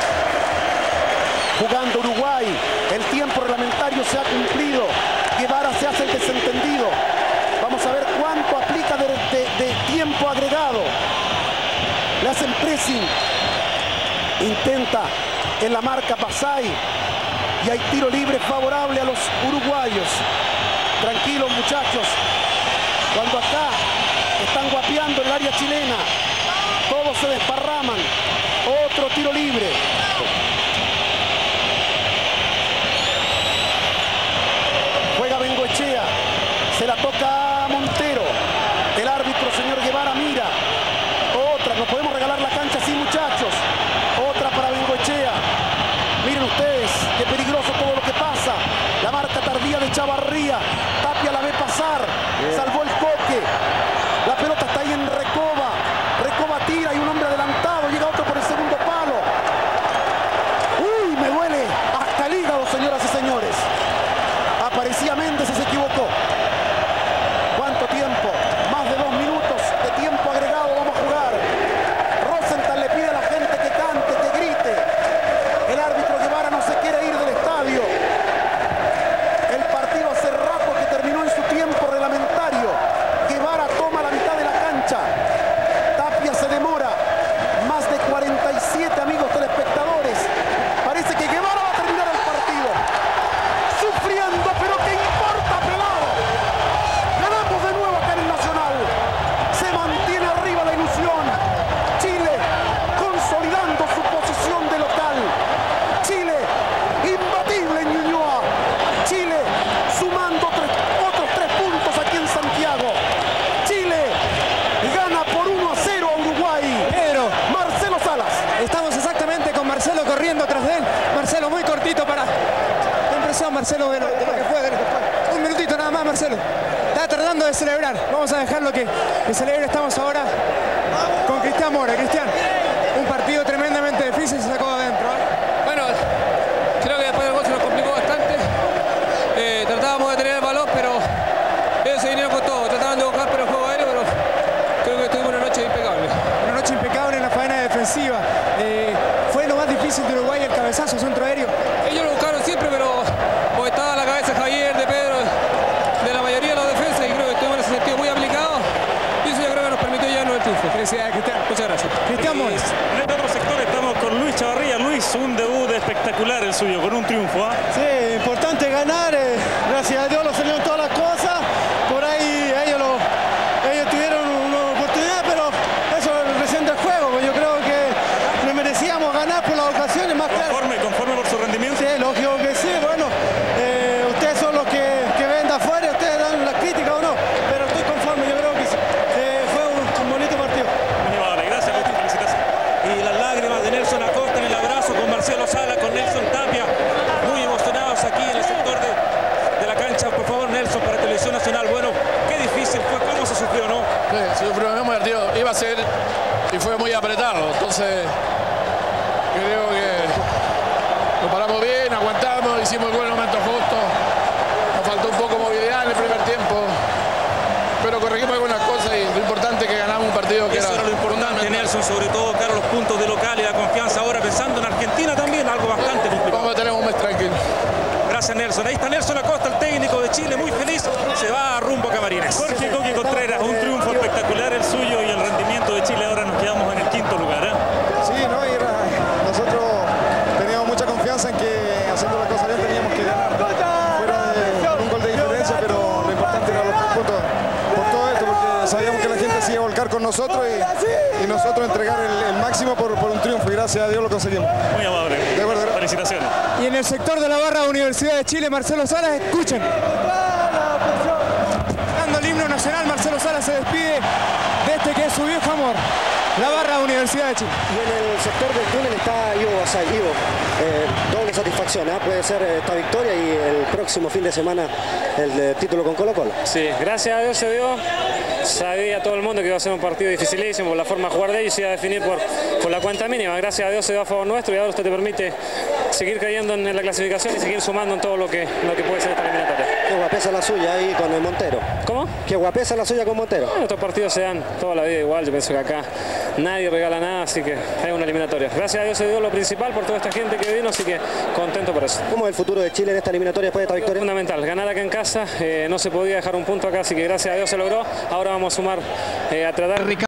Jugando Uruguay, el tiempo reglamentario se ha cumplido. Guevara se hace el desentendido. Vamos a ver cuánto aplica de, de, de tiempo agregado. Le hacen pressing. Intenta en la marca Pasay. Y hay tiro libre favorable a los uruguayos. Tranquilos, muchachos. Cuando acá están guapeando en el área chilena, todos se desparraman. Otro tiro libre. Juega Bengoechea. Se la toca a Montero. El árbitro, señor Guevara, mira. Otra. No podemos regalar la cancha así, muchachos. Otra para Bengoechea. Miren ustedes qué peligroso todo lo que pasa. La marca tardía de Chavarría. Tapia la ve pasar. Bien. Salvó el Coque. La pelota está ahí en Recoba. Recoba tira y un hombre adelantado. Llega otro por el segundo palo. Uy, me duele hasta el hígado, señoras y señores. Aparecía Méndez y se equivocó. ¿Cuánto tiempo? Más de dos minutos de tiempo agregado vamos a jugar. Rosenthal le pide a la gente que cante, que grite. El árbitro Guevara no se quiere ir del estadio. El partido hace rato que terminó en su tiempo reglamentario. Guevara toma la mitad de la cancha. Tapia se demora. Más de cuarenta y siete, amigos telespectadores. Parece que Guevara va a terminar el partido. Sufriendo, pero ¿qué importa, pelado? Ganamos de nuevo acá en el Nacional. Se mantiene arriba la ilusión. Chile consolidando su posición de local. Chile imbatible en Ñuñoa. Chile sumando tres, otros tres puntos aquí en Santiago. Chile gana por uno a cero a Uruguay. Pedro, Marcelo Salas. estamos exactamente con Marcelo corriendo atrás de él. Marcelo, muy cortito para... ¿Qué impresión, Marcelo, de lo, de lo que fue? De lo que fue? Un minutito nada más, Marcelo. Está tratando de celebrar. Vamos a dejarlo que, que celebre. Estamos ahora con Cristian Mora. Cristian, un partido tremendamente difícil se sacó de adentro, ¿eh? Bueno, creo que después del gol se nos complicó bastante. Eh, tratábamos de tener el balón, pero ellos se vinieron con todo. Trataban de buscar pero el juego aéreo, pero creo que tuvimos una noche impecable. Una noche impecable en la faena defensiva. Eh, fue lo más difícil de Uruguay, el cabezazo, centro aéreo. Ellos lo buscaron siempre, pero pues, estaba la cabeza de Javier, de Pedro, de la mayoría de los defensas, y creo que estuvimos en ese sentido muy aplicado. Y eso yo creo que nos permitió llevarnos el triunfo. Felicidades, Cristian. Muchas gracias. Cristian Mora. En este otro sector estamos con Luis Chavarría. Luis, un debut espectacular el suyo, con un triunfo. ¿eh? Sí, importante ganar. Eh, gracias a Dios lo salieron todas las cosas. Por ahí ellos, lo, ellos tuvieron una oportunidad, pero eso es recién del juego. Pues yo creo que nos merecíamos ganar por las ocasiones más claras. ¿Conforme, conforme por su rendimiento? Sí, lógico que sí. Bueno, eh, ustedes son los que, que ven de afuera, ustedes dan las críticas o no, pero estoy conforme. Yo creo que eh, fue un, un bonito partido. Muy vale, gracias, Luis, felicitaciones. Y las lágrimas de Nelson Acosta en el abrazo con Marcelo Sala, con Nelson Tapia, muy emocionados aquí en el sector de, de la cancha. Por favor, Nelson, para Televisión Nacional. Bueno, qué difícil fue, cómo se sufrió, ¿no? Sí, se sufrió muy partido. Iba a ser y fue muy apretado. Entonces, creo que lo paramos bien, aguantamos, hicimos el buen momento justo. Nos faltó un poco movilidad en el primer tiempo, pero corregimos algunas cosas y lo importante es que ganamos un partido que Eso era, era lo importante, Nelson, sobre todo, claro, los puntos de local y la confianza ahora pensando en Argentina también, algo bastante complicado. Vamos a tener un mes tranquilo. Gracias, Nelson. Ahí está Nelson Acosta, el técnico de Chile, muy feliz. Se va a rumbo a Camarines. Jorge Coqui Contreras, un triunfo espectacular el suyo y el rendimiento de Chile. Ahora nos quedamos en el quinto lugar. ¿eh? Sí, no, y era, nosotros teníamos mucha confianza en que haciendo la cosa bien teníamos que ganar. Fuera de un gol de diferencia, pero lo importante era los tres puntos por todo esto, porque sabíamos que la gente se iba a volcar con nosotros y, y nosotros entregar el, el máximo por, por un triunfo, y gracias a Dios lo conseguimos. Muy amable. De acuerdo, felicitaciones. Y en el sector de la barra de Universidad de Chile, Marcelo Salas, escuchen. Dando el himno nacional, Marcelo Salas se despide de este que es su viejo amor, la barra de Universidad de Chile. Y en el sector del túnel está Ivo Basay. Ivo, eh, doble satisfacción, ¿eh? Puede ser esta victoria y el próximo fin de semana el eh, título con Colo Colo. Sí, gracias a Dios se dio. Sabía todo el mundo que iba a ser un partido dificilísimo, por la forma de jugar de ellos se iba a definir por, por la cuenta mínima. Gracias a Dios se dio a favor nuestro y ahora usted te permite seguir creyendo en la clasificación y seguir sumando en todo lo que, lo que puede ser esta eliminatoria. Qué guapesa la suya ahí con el Montero. ¿Cómo? Qué guapesa la suya con Montero. Bueno, estos partidos se dan toda la vida igual, yo pienso que acá nadie regala nada, así que hay una eliminatoria. Gracias a Dios se dio lo principal por toda esta gente que vino, así que contento por eso. ¿Cómo es el futuro de Chile en esta eliminatoria después de esta victoria? Fundamental, ganar acá en casa, eh, no se podía dejar un punto acá, así que gracias a Dios se logró. Ahora vamos a sumar eh, a tratar...